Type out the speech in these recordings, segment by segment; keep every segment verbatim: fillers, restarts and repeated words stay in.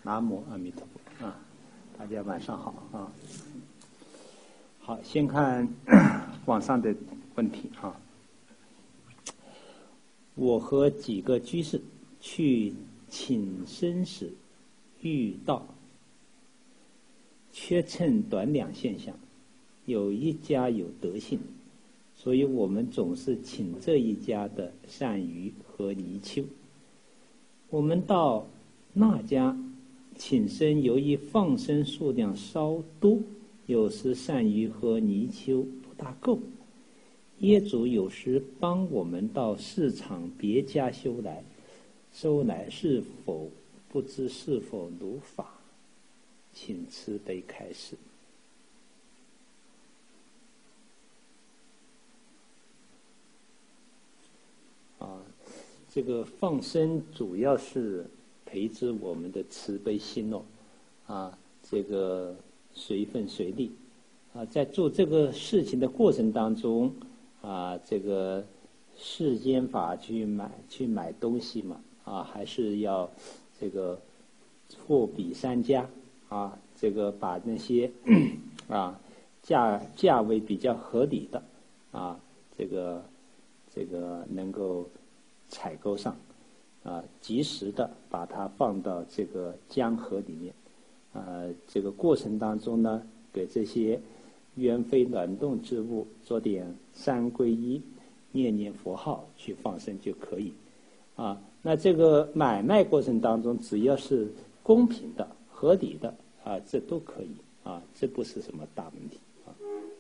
南无阿弥陀佛啊！大家晚上好啊！好，先看网上的问题啊。我和几个居士去请生时，遇到缺称短两现象，有一家有德性，所以我们总是请这一家的鳝鱼和泥鳅。我们到那家请生，由于放生数量稍多，有时鳝鱼和泥鳅不大够，业主有时帮我们到市场别家收来，收来是否不知是否如法，请慈悲开示。啊，这个放生主要是培植我们的慈悲心哦，啊，这个随分随力，啊，在做这个事情的过程当中，啊，这个世间法去买去买东西嘛，啊，还是要这个货比三家，啊，这个把那些啊价价位比较合理的，啊，这个这个能够采购上。啊，及时的把它放到这个江河里面，呃，这个过程当中呢，给这些冤非卵动之物做点三皈依、念念佛号去放生就可以。啊，那这个买卖过程当中，只要是公平的、合理的啊，这都可以啊，这不是什么大问题啊。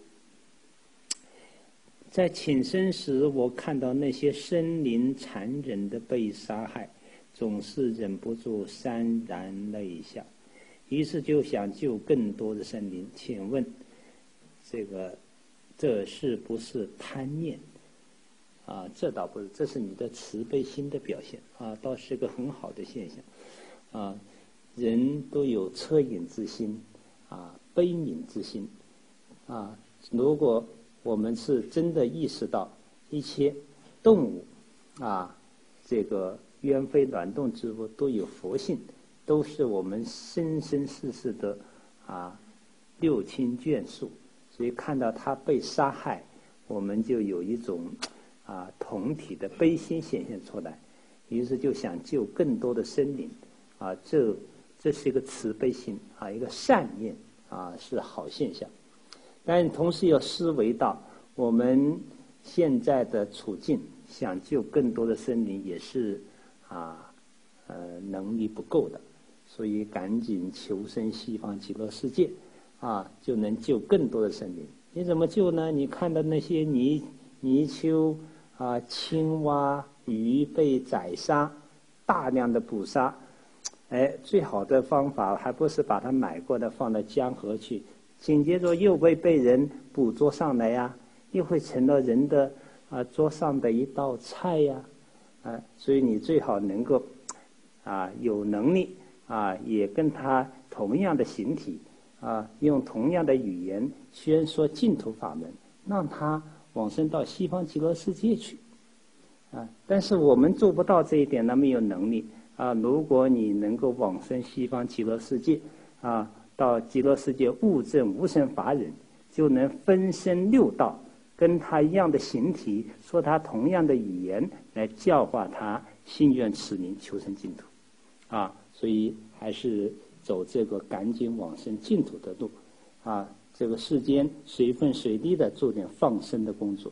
在请生时，我看到那些生灵残忍的被杀害，总是忍不住潸然泪下，于是就想救更多的生灵。请问，这个这是不是贪念？啊，这倒不是，这是你的慈悲心的表现啊，倒是个很好的现象啊。人都有恻隐之心啊，悲悯之心啊，如果我们是真的意识到一切动物啊，这个冤非卵动之物都有佛性，都是我们生生世世的啊六亲眷属，所以看到他被杀害，我们就有一种啊同体的悲心显现出来，于是就想救更多的生灵啊，这这是一个慈悲心啊，一个善念啊，是好现象。但同时要思维到我们现在的处境，想救更多的生灵也是啊呃能力不够的，所以赶紧求生西方极乐世界啊，就能救更多的生灵。你怎么救呢？你看到那些泥泥鳅啊、青蛙、鱼被宰杀，大量的捕杀，哎，最好的方法还不是把它买过来放到江河去，紧接着又会被人捕捉上来呀、啊，又会成了人的啊桌上的一道菜呀、啊，啊，所以你最好能够啊有能力啊，也跟他同样的形体啊，用同样的语言宣说净土法门，让他往生到西方极乐世界去啊。但是我们做不到这一点呢，没有能力啊。如果你能够往生西方极乐世界啊，到极乐世界悟证无生法忍，就能分身六道，跟他一样的形体，说他同样的语言，来教化他心愿持名求生净土啊。所以还是走这个赶紧往生净土的路啊。这个世间随分随地的做点放生的工作。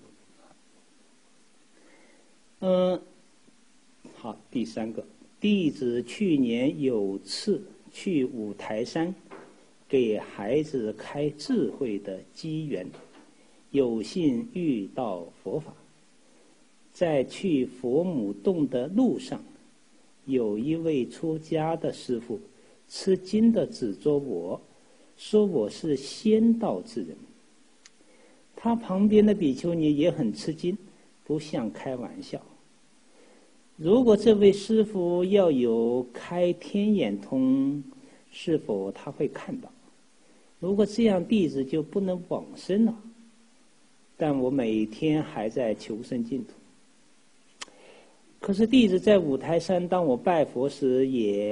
嗯，好，第三个，弟子去年有次去五台山，给孩子开智慧的机缘，有幸遇到佛法。在去佛母洞的路上，有一位出家的师父吃惊地指着我，说我是仙道之人。他旁边的比丘尼也很吃惊，不像开玩笑。如果这位师父要有开天眼通，是否他会看到？如果这样，弟子就不能往生了。但我每天还在求生净土。可是弟子在五台山，当我拜佛时，也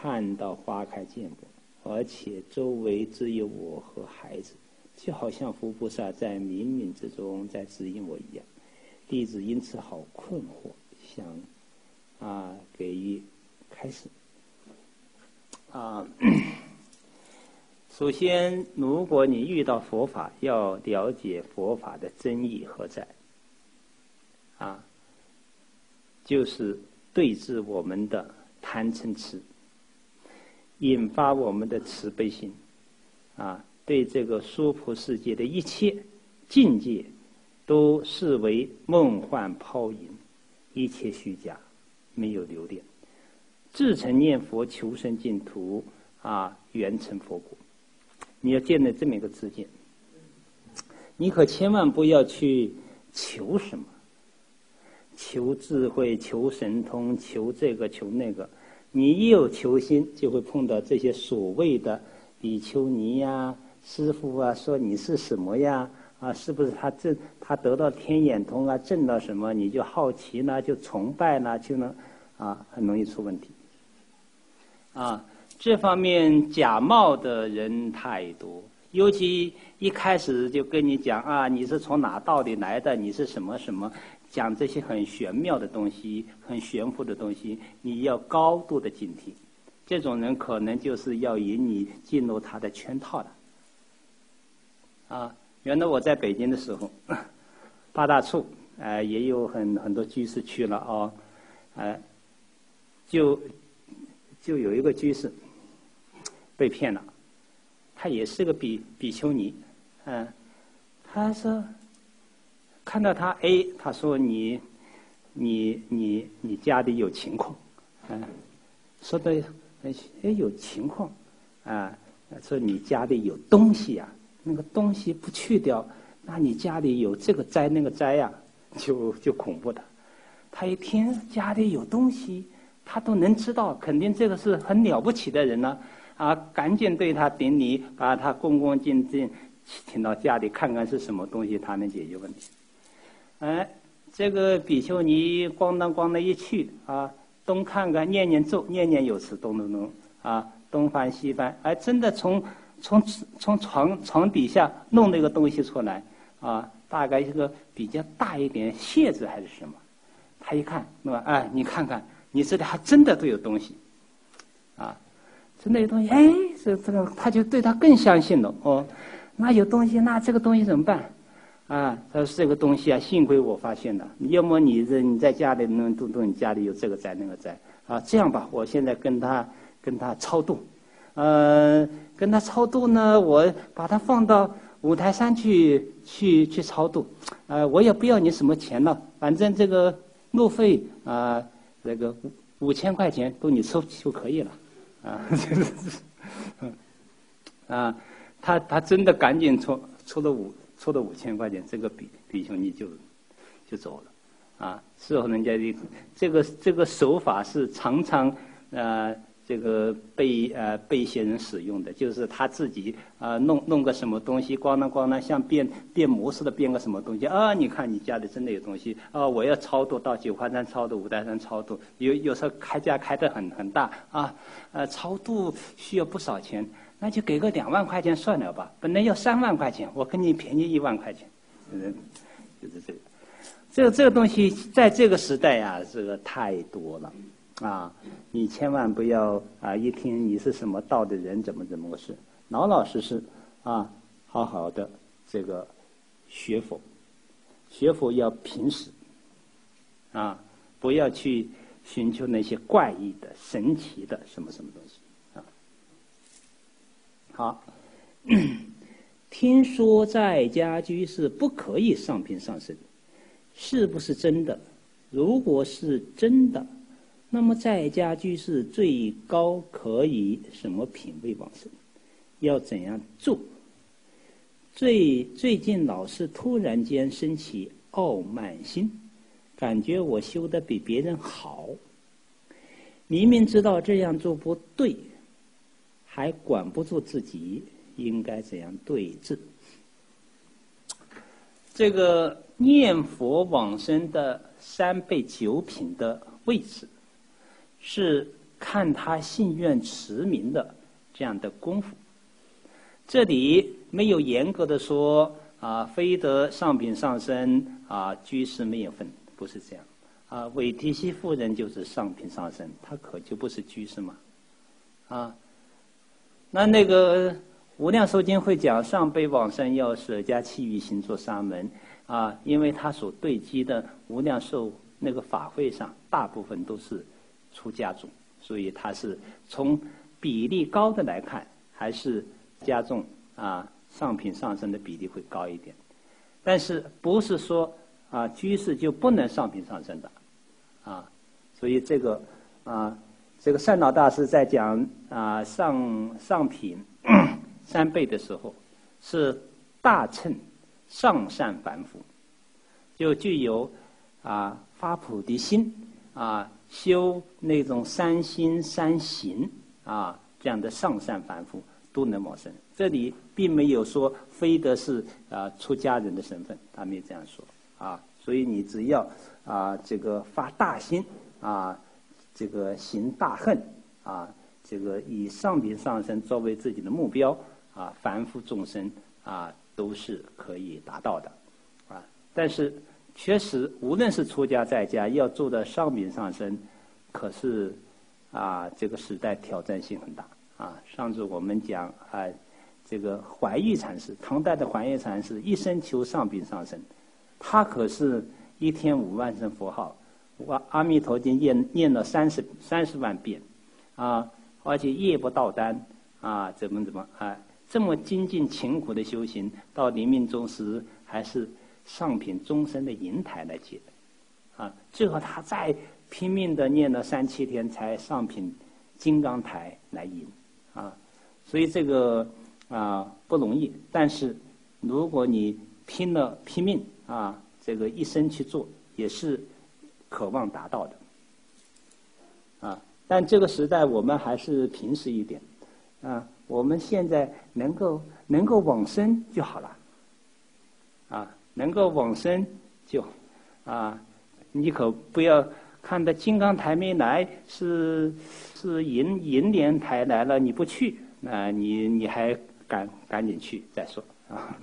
看到花开见果，而且周围只有我和孩子，就好像佛菩萨在冥冥之中在指引我一样。弟子因此好困惑，想啊给予开示。啊，首先，如果你遇到佛法，要了解佛法的真义何在。啊，就是对治我们的贪嗔痴，引发我们的慈悲心。啊，对这个娑婆世界的一切境界，都视为梦幻泡影，一切虚假，没有留恋。至诚念佛，求生净土，啊，圆成佛果。你要建立这么一个知见，你可千万不要去求什么，求智慧，求神通，求这个求那个。你一有求心，就会碰到这些所谓的比丘尼呀、师父啊，说你是什么呀？啊，是不是他证他得到天眼通啊，证到什么，你就好奇呢，就崇拜呢，就能啊，很容易出问题。啊，这方面假冒的人太多，尤其一开始就跟你讲啊，你是从哪到底来的，你是什么什么，讲这些很玄妙的东西，很玄乎的东西，你要高度的警惕。这种人可能就是要引你进入他的圈套的。啊，原来我在北京的时候，八大处呃也有很很多居士去了哦，呃，就。就有一个居士被骗了，他也是个比比丘尼，嗯，他说看到他 A， 他说你你你你家里有情况，嗯，说的哎有情况啊，说你家里有东西啊，那个东西不去掉，那你家里有这个灾那个灾呀，就就恐怖的。他一听家里有东西。他都能知道，肯定这个是很了不起的人呢，啊，赶紧对他顶礼，把他恭恭敬敬请到家里看看是什么东西，他能解决问题。哎，这个比丘尼咣当咣当一去啊，东看看念念咒，念念有词，咚咚咚啊，东翻西翻，哎，真的从从从床床底下弄那个东西出来啊，大概一个比较大一点蟹子还是什么，他一看，那么哎，你看看。你这里还真的都有东西，啊，真的有东西，哎，这这个他就对他更相信了哦。那有东西，那这个东西怎么办？啊，他说这个东西啊，幸亏我发现了，要么你这你在家里弄弄弄，你家里有这个灾那个灾啊。这样吧，我现在跟他跟他超度，呃，跟他超度呢，我把他放到五台山去去去超度，呃，我也不要你什么钱了，反正这个路费啊。呃这个五五千块钱都你出就可以了，啊，啊，他他真的赶紧出出了五出了五千块钱，这个比比丘尼就就走了，啊，事后人家的这个这个手法是常常呃这个被呃被一些人使用的，就是他自己啊、呃、弄弄个什么东西，咣当咣当像变变魔似的变个什么东西啊！你看你家里真的有东西啊！我要超度到九华山超度、五台山超度，有有时候开价开得很很大啊，呃超度需要不少钱，那就给个两万块钱算了吧，本来要三万块钱，我给你便宜一万块钱，嗯，就是这个，这个这个东西在这个时代呀、啊，这个太多了。啊，你千万不要啊！一听你是什么道的人，怎么怎么个事，老老实实啊，好好的这个学佛，学佛要平时啊，不要去寻求那些怪异的、神奇的什么什么东西啊。好，听说在家居士不可以上品上身，是不是真的？如果是真的，那么在家居士最高可以什么品位往生？要怎样做？最最近老是突然间升起傲慢心，感觉我修得比别人好，明明知道这样做不对，还管不住自己，应该怎样对治？这个念佛往生的三倍九品的位置，是看他信愿持名的这样的功夫。这里没有严格的说啊，非得上品上身啊，居士没有分，不是这样啊。韦提希夫人就是上品上身，她可就不是居士嘛啊。那那个无量寿经会讲上辈往生要舍家弃欲行作沙门啊，因为他所对机的无量寿那个法会上，大部分都是出家众，所以他是从比例高的来看，还是家众啊上品上身的比例会高一点。但是不是说啊居士就不能上品上身的啊？所以这个啊。这个善导大师在讲啊上上品三辈的时候，是大乘上善凡夫，就具有啊发菩提心啊修那种三心三行啊这样的上善凡夫都能往生。这里并没有说非得是啊出家人的身份，他没有这样说啊。所以你只要啊这个发大心啊。这个行大恨啊，这个以上品上身作为自己的目标啊，凡夫众生啊都是可以达到的啊。但是确实，无论是出家在家，要做到上品上身，可是啊，这个时代挑战性很大啊。上次我们讲啊，这个怀玉禅师，唐代的怀玉禅师一生求上品上身，他可是一天五万声佛号。我阿弥陀经念念了三十三十万遍，啊，而且夜不倒单，啊，怎么怎么啊，这么精进勤苦的修行，到临命终时还是上品终身的银台来接的，啊，最后他再拼命的念了三七天，才上品金刚台来迎，啊，所以这个啊不容易。但是如果你拼了拼命啊，这个一生去做，也是渴望达到的，啊！但这个时代我们还是平实一点，啊！我们现在能够能够往生就好了，啊！能够往生就，啊！你可不要看到金刚台没来，是是银银莲台来了，你不去，那你你还赶赶紧去再说啊！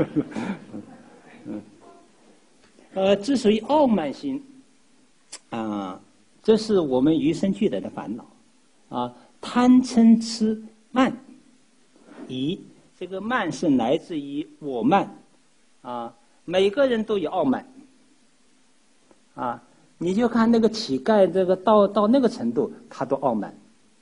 嗯，呃，之所以傲慢心。啊，这是我们与生俱来的烦恼，啊，贪嗔痴慢疑，这个慢是来自于我慢，啊，每个人都有傲慢，啊，你就看那个乞丐，这个到到那个程度，他都傲慢，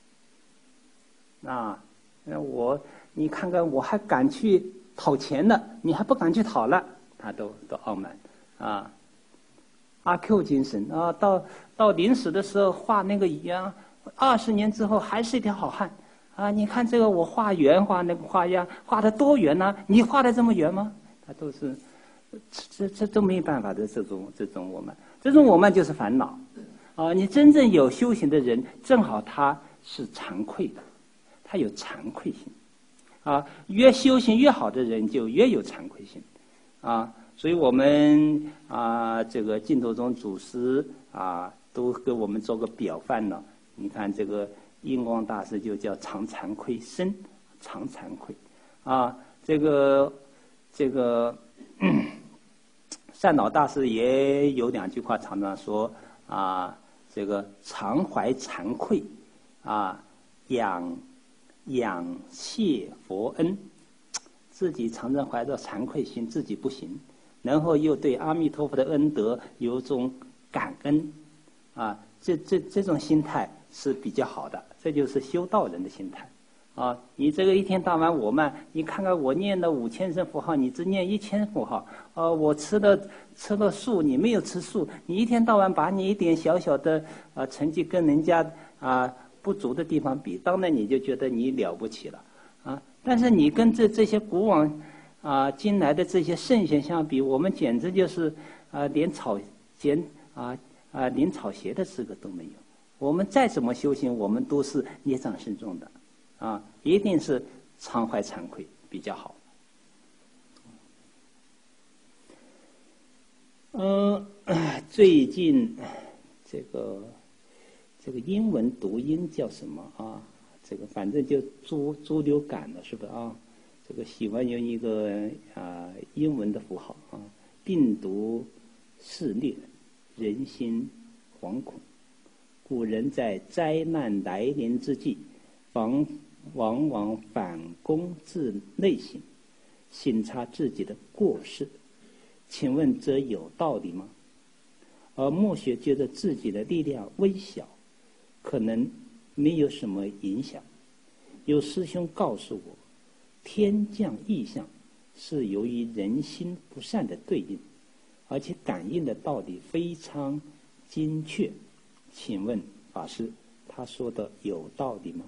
啊，我你看看我还敢去讨钱呢，你还不敢去讨了，他都都傲慢，啊。阿 Q 精神啊，到到临死的时候画那个羊，二十年之后还是一条好汉啊！你看这个我画圆画那个画样画的多圆呢、啊？你画的这么圆吗？他都是这这都没办法的这种这种我们这种我们就是烦恼啊！你真正有修行的人，正好他是惭愧的，他有惭愧心啊。越修行越好的人就越有惭愧心啊。所以我们啊，这个净土宗祖师啊，都给我们做个表范了。你看这个印光大师就叫常惭愧身，常惭愧啊。这个这个善导大师也有两句话常常说啊，这个常怀惭愧啊，仰仰谢佛恩，自己常常怀着惭愧心，自己不行。然后又对阿弥陀佛的恩德有种感恩，啊，这这这种心态是比较好的，这就是修道人的心态，啊，你这个一天到晚我慢，你看看我念了五千声佛号，你只念一千佛号，呃，我吃了吃了素，你没有吃素，你一天到晚把你一点小小的啊成绩跟人家啊不足的地方比，当然你就觉得你了不起了，啊，但是你跟这这些古往啊，今来的这些圣贤相比，我们简直就是啊，连草捡啊啊，连草鞋的资格都没有。我们再怎么修行，我们都是业障深重的，啊，一定是常怀惭愧比较好。嗯、呃，最近这个这个英文读音叫什么啊？这个反正就猪猪流感了，是不是啊？这个喜欢用一个啊英文的符号啊，病毒肆虐，人心惶恐。古人在灾难来临之际，往往往反躬自内省，省察自己的过失。请问这有道理吗？而默许觉得自己的力量微小，可能没有什么影响。有师兄告诉我，天降异象是由于人心不善的对应，而且感应的道理非常精确。请问法师，他说的有道理吗？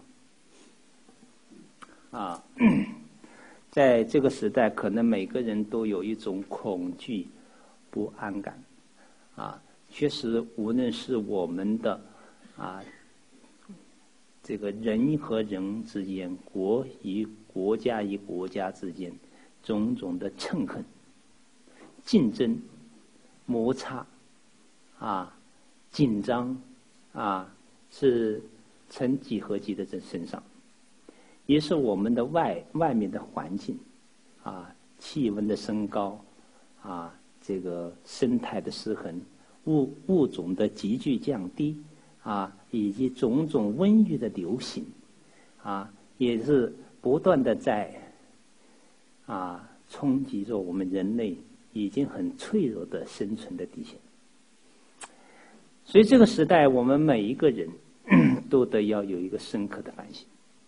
啊，在这个时代，可能每个人都有一种恐惧、不安感。啊，确实，无论是我们的啊，这个人和人之间，国与国家与国家之间，种种的嗔恨、竞争、摩擦，啊，紧张，啊，是成几何级的在身上。也是我们的外外面的环境，啊，气温的升高，啊，这个生态的失衡，物物种的急剧降低，啊，以及种种瘟疫的流行，啊，也是不断的在啊冲击着我们人类已经很脆弱的生存的底线。所以这个时代，我们每一个人都得要有一个深刻的反省。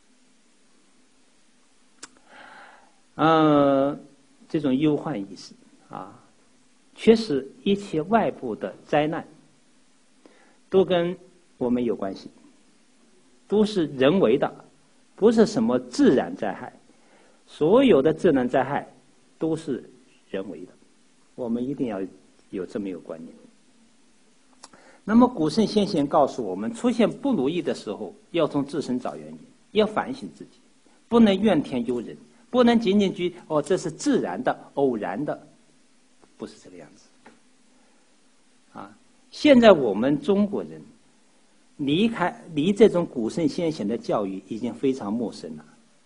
呃，这种忧患意识啊，确实一切外部的灾难都跟我们有关系，都是人为的，不是什么自然灾害。所有的自然灾害都是人为的，我们一定要有这么一个观念。那么古圣先贤告诉我们，出现不如意的时候，要从自身找原因，要反省自己，不能怨天尤人。不能仅仅去哦，这是自然的、偶然的，不是这个样子。啊，现在我们中国人离开离这种古圣先贤的教育已经非常陌生了，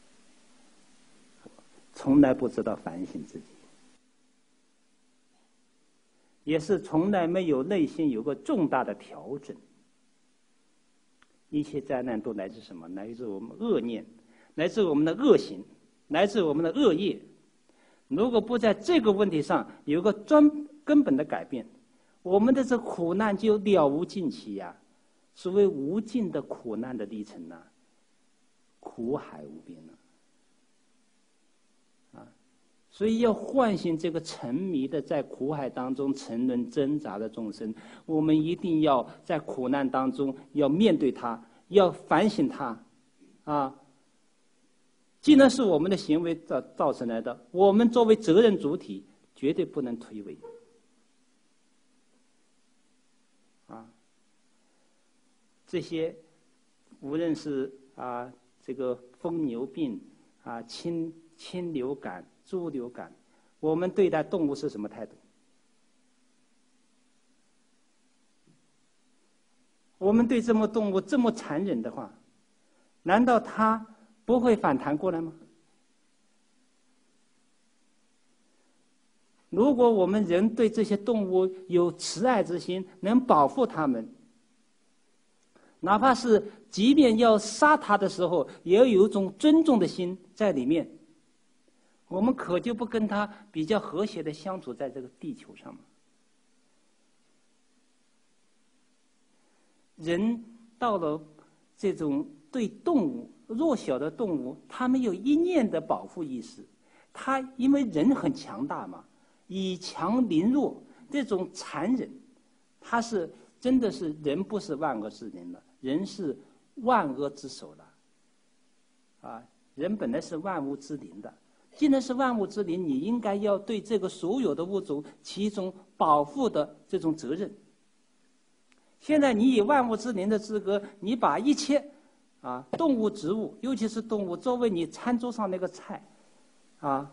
从来不知道反省自己，也是从来没有内心有个重大的调整。一切灾难都来自什么？来自我们恶念，来自我们的恶行，来自我们的恶业。如果不在这个问题上有个专根本的改变，我们的这苦难就了无尽期呀、啊！所谓无尽的苦难的历程呢、啊，苦海无边呢、啊，啊！所以要唤醒这个沉迷的在苦海当中沉沦挣扎的众生，我们一定要在苦难当中要面对它，要反省它，啊！既然是我们的行为造造成来的，我们作为责任主体，绝对不能推诿。啊，这些无论是啊这个疯牛病啊、禽禽流感、猪流感，我们对待动物是什么态度？我们对这么动物这么残忍的话，难道它不会反弹过来吗？如果我们人对这些动物有慈爱之心，能保护它们，哪怕是即便要杀它的时候，也要有一种尊重的心在里面，我们可就不跟它比较和谐的相处在这个地球上吗？人到了这种对动物弱小的动物，他们有一念的保护意识，他因为人很强大嘛，以强凌弱，这种残忍，他是真的是人不是万恶之灵了，人是万恶之首了。啊，人本来是万物之灵的，既然是万物之灵，你应该要对这个所有的物种起一种保护的这种责任。现在你以万物之灵的资格，你把一切啊，动物、植物，尤其是动物，作为你餐桌上那个菜，啊，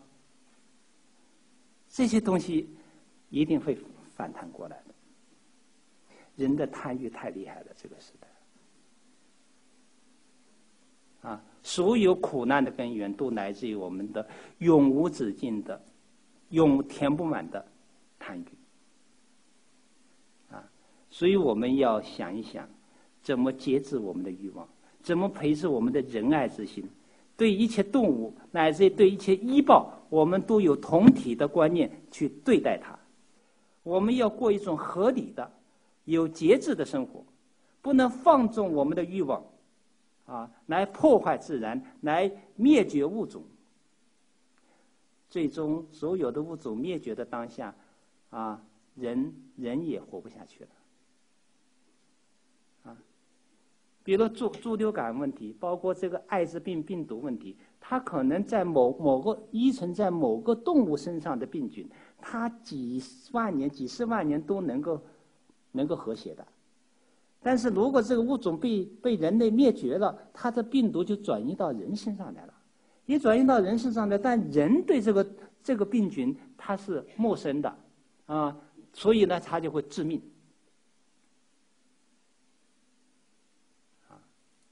这些东西一定会反弹过来的。人的贪欲太厉害了，这个时代， 啊，所有苦难的根源都来自于我们的永无止境的、永填不满的贪欲。啊，所以我们要想一想，怎么节制我们的欲望，怎么培植我们的仁爱之心。对一切动物乃至对一切医报，我们都有同体的观念去对待它。我们要过一种合理的、有节制的生活，不能放纵我们的欲望，啊，来破坏自然，来灭绝物种。最终，所有的物种灭绝的当下，啊，人人也活不下去了。啊，比如猪猪流感问题，包括这个艾滋病病毒问题，它可能在某某个依存在某个动物身上的病菌，它几万年、几十万年都能够能够和谐的。但是如果这个物种被被人类灭绝了，它的病毒就转移到人身上来了。一转移到人身上来，但人对这个这个病菌它是陌生的，啊，所以呢，它就会致命。啊，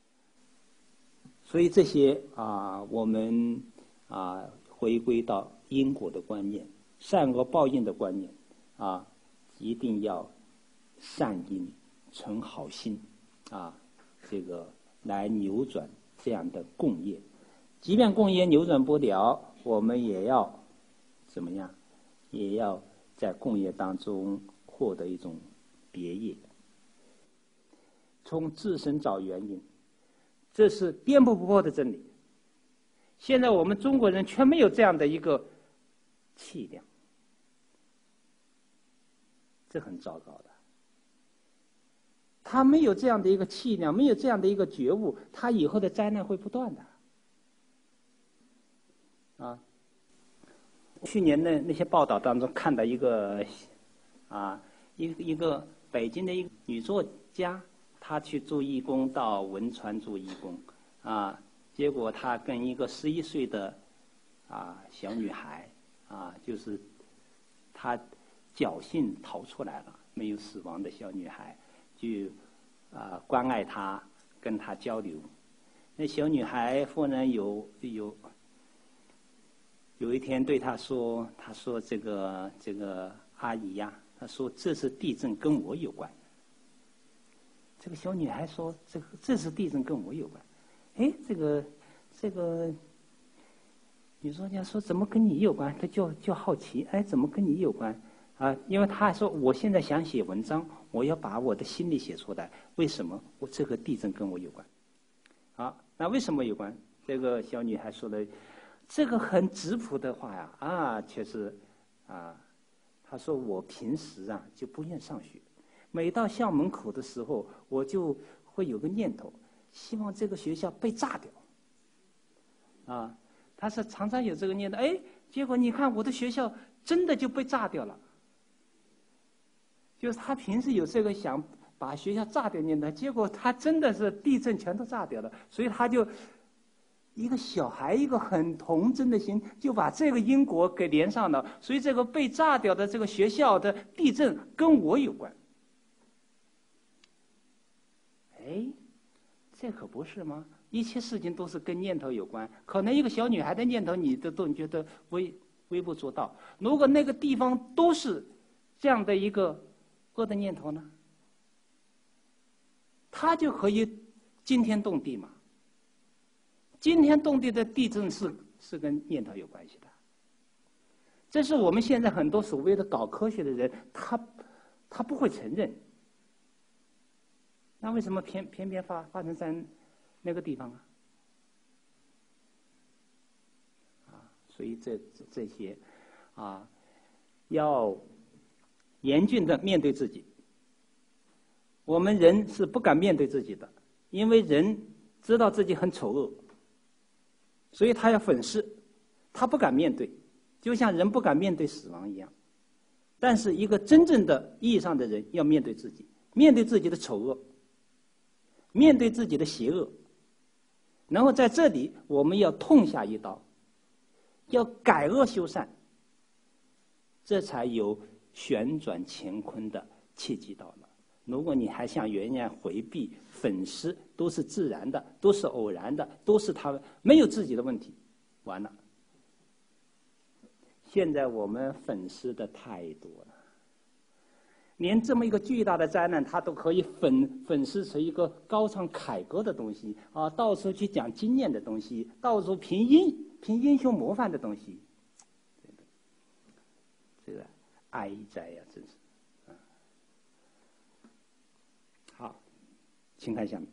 所以这些啊，我们啊回归到因果的观念、善恶报应的观念啊，一定要善因存好心啊，这个来扭转这样的共业。即便共业扭转不了，我们也要怎么样？也要在共业当中获得一种别业，从自身找原因，这是颠扑不破的真理。现在我们中国人却没有这样的一个气量，这很糟糕的。他没有这样的一个气量，没有这样的一个觉悟，他以后的灾难会不断的。啊，去年的那些报道当中看到一个，啊，一一个北京的一个女作家，她去做义工到汶川做义工，啊，结果她跟一个十一岁的啊小女孩，啊，就是她侥幸逃出来了，没有死亡的小女孩，就啊关爱她，跟她交流。那小女孩忽然有有。有一天对他说：“他说这个这个阿姨呀，他说这次地震跟我有关。”这个小女孩说：“这个这次地震跟我有关。”哎，这个这个女作家说：“怎么跟你有关？”他就就好奇，哎，怎么跟你有关？啊，因为他说我现在想写文章，我要把我的心里写出来。为什么我这个地震跟我有关？啊，那为什么有关？这个小女孩说的。这个很质朴的话呀，啊，却是，啊，他说我平时啊就不愿上学，每到校门口的时候，我就会有个念头，希望这个学校被炸掉。啊，他是常常有这个念头，哎，结果你看我的学校真的就被炸掉了。就是他平时有这个想把学校炸掉念头，结果他真的是地震全都炸掉了，所以他就。一个小孩，一个很童真的心，就把这个因果给连上了。所以这个被炸掉的这个学校的地震跟我有关。哎，这可不是吗？一切事情都是跟念头有关。可能一个小女孩的念头，你都都觉得微微不足道。如果那个地方都是这样的一个恶的念头呢，它就可以惊天动地嘛。惊天动地的地震是是跟念头有关系的，这是我们现在很多所谓的搞科学的人，他他不会承认。那为什么偏偏偏发发生在那个地方啊？啊，所以这这些啊，要严峻的面对自己。我们人是不敢面对自己的，因为人知道自己很丑恶。所以他要粉饰，他不敢面对，就像人不敢面对死亡一样。但是一个真正的意义上的人要面对自己，面对自己的丑恶，面对自己的邪恶，然后在这里我们要痛下一刀，要改恶修善，这才有旋转乾坤的契机到了。如果你还想原样回避、粉饰、 都是自然的，都是偶然的，都是他们没有自己的问题，完了。现在我们粉饰的太多了，连这么一个巨大的灾难，他都可以粉粉饰成一个高唱凯歌的东西啊，到处去讲经验的东西，到处凭英凭英雄模范的东西，这个这个哀哉呀、啊，真是。好，请看下面。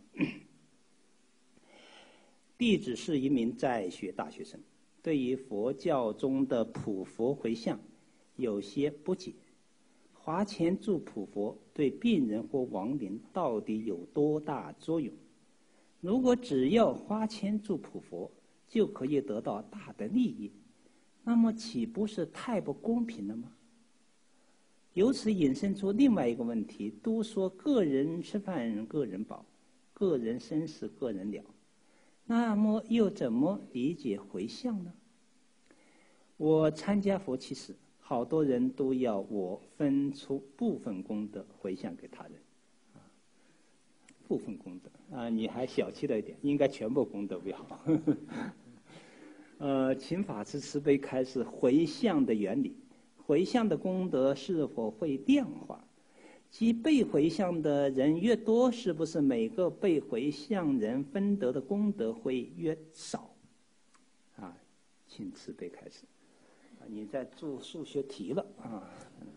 弟子是一名在学大学生，对于佛教中的普佛回向有些不解。花钱助普佛对病人或亡灵到底有多大作用？如果只要花钱助普佛就可以得到大的利益，那么岂不是太不公平了吗？由此引申出另外一个问题：都说个人吃饭个人饱，个人生死个人了，那么又怎么理解回向呢？我参加佛七时，好多人都要我分出部分功德回向给他人，啊，部分功德啊，你还小气了一点，应该全部功德为好。呃，请法师慈悲开示回向的原理，回向的功德是否会量化？即被回向的人越多，是不是每个被回向人分得的功德会越少？啊，请慈悲开示。你在做数学题了啊？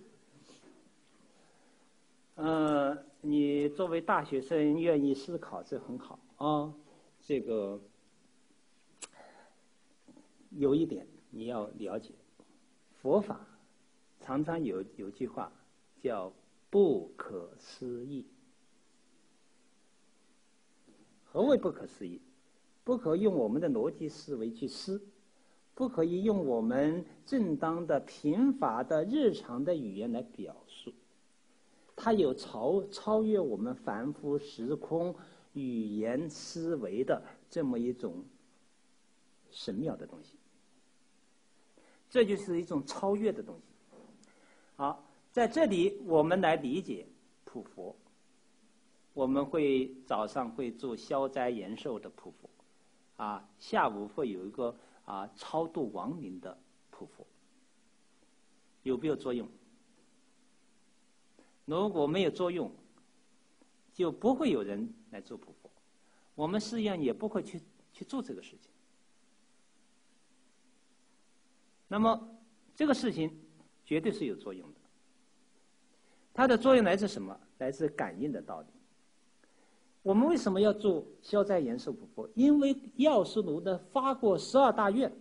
呃，你作为大学生愿意思考，这很好啊。这个有一点你要了解，佛法常常有有句话叫不可思议。何谓不可思议？不可用我们的逻辑思维去思。不可以用我们正当的、贫乏的、日常的语言来表述，它有超超越我们凡夫时空语言思维的这么一种神妙的东西，这就是一种超越的东西。好，在这里我们来理解普佛，我们会早上会做消灾延寿的普佛，啊，下午会有一个。啊，超度亡灵的普佛有没有作用？如果没有作用，就不会有人来做普佛，我们实际上也不会去去做这个事情。那么这个事情绝对是有作用的，它的作用来自什么？来自感应的道理。我们为什么要做消灾延寿普佛？因为药师如的发过十二大愿，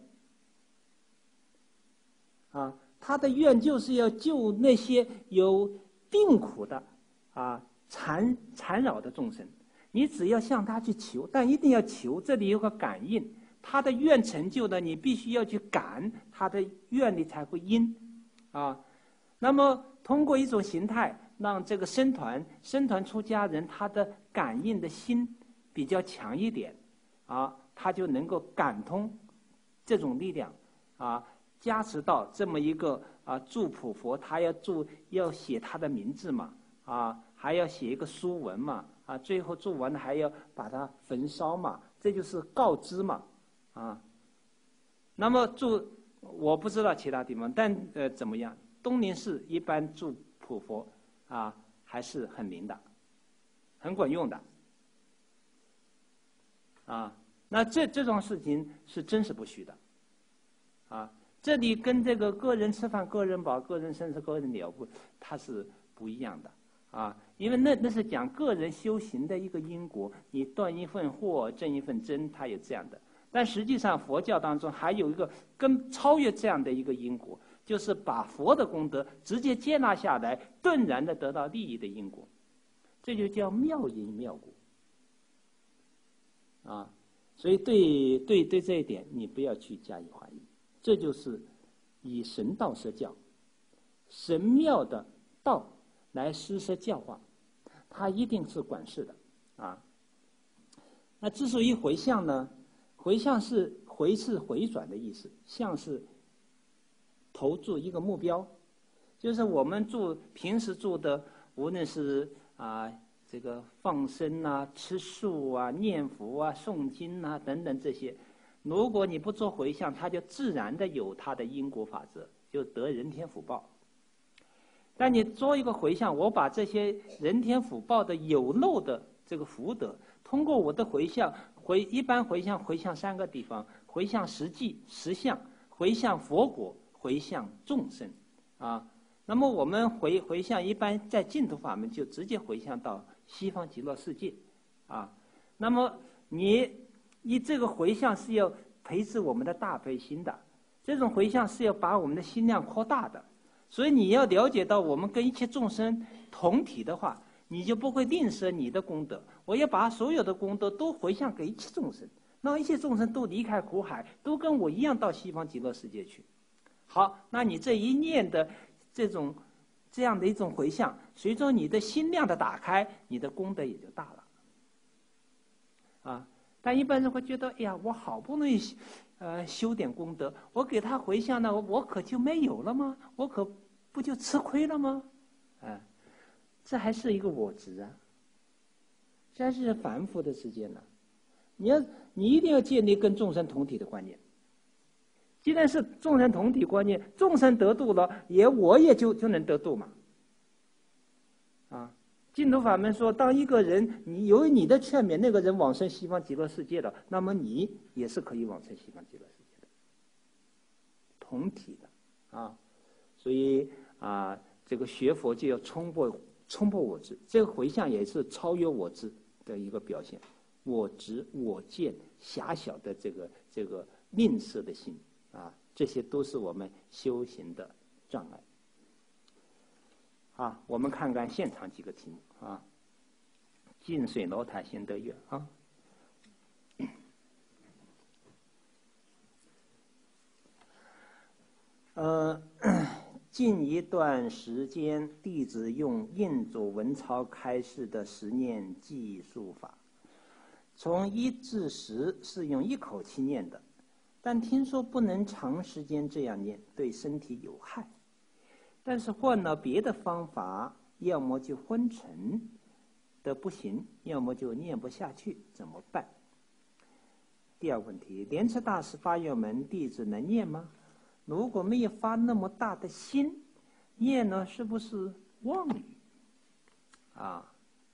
啊，他的愿就是要救那些有病苦的啊缠缠扰的众生。你只要向他去求，但一定要求，这里有个感应，他的愿成就的，你必须要去感他的愿，你才会因啊。那么通过一种形态。让这个僧团、僧团出家人，他的感应的心比较强一点，啊，他就能够感通这种力量，啊，加持到这么一个啊祝普佛，他要祝要写他的名字嘛，啊，还要写一个书文嘛，啊，最后祝完了还要把它焚烧嘛，这就是告知嘛，啊。那么祝我不知道其他地方，但呃怎么样？东林寺一般祝普佛。啊，还是很灵的，很管用的，啊，那这这种事情是真实不虚的，啊，这里跟这个个人吃饭个人饱、个人生死个人了不，它是不一样的，啊，因为那那是讲个人修行的一个因果，你断一份祸，正一份真，它有这样的。但实际上，佛教当中还有一个更超越这样的一个因果。就是把佛的功德直接接纳下来，顿然的得到利益的因果，这就叫妙因妙果啊！所以对对对这一点，你不要去加以怀疑，这就是以神道设教，神妙的道来施设教化，它一定是管事的啊。那之所以回向呢，回向是回是回转的意思，向是。投注一个目标，就是我们做平时做的，无论是啊这个放生啊、吃素啊、念佛啊、诵经啊等等这些，如果你不做回向，它就自然的有它的因果法则，就得人天福报。但你做一个回向，我把这些人天福报的有漏的这个福德，通过我的回向，回一般回向回向三个地方：回向实际实相，回向佛果，回向众生，啊。那么我们回回向一般在净土法门就直接回向到西方极乐世界，啊。那么你你这个回向是要培植我们的大悲心的，这种回向是要把我们的心量扩大的。所以你要了解到我们跟一切众生同体的话，你就不会吝啬你的功德。我要把所有的功德都回向给一切众生，让一切众生都离开苦海，都跟我一样到西方极乐世界去。好，那你这一念的这种这样的一种回向，随着你的心量的打开，你的功德也就大了。啊，但一般人会觉得，哎呀，我好不容易呃修点功德，我给他回向呢，我可就没有了吗？我可不就吃亏了吗？啊，这还是一个我执啊，这还是凡夫的世界呢。你要你一定要建立跟众生同体的观念。既然是众生同体观念，众生得度了，也我也就就能得度嘛。啊，净土法门说，当一个人你由于你的劝勉，那个人往生西方极乐世界了，那么你也是可以往生西方极乐世界的，同体的啊。所以啊，这个学佛就要冲破冲破我执，这个回向也是超越我执的一个表现。我执、我见、狭小的这个这个吝啬的心啊，这些都是我们修行的障碍。啊，我们看看现场几个题目啊。近水楼台先得月啊。呃，近一段时间，弟子用印祖文钞开示的十念计数法，从一至十是用一口气念的，但听说不能长时间这样念，对身体有害。但是换了别的方法，要么就昏沉的不行，要么就念不下去，怎么办？第二个问题，莲池大师发愿文，弟子能念吗？如果没有发那么大的心，念呢是不是妄语？啊，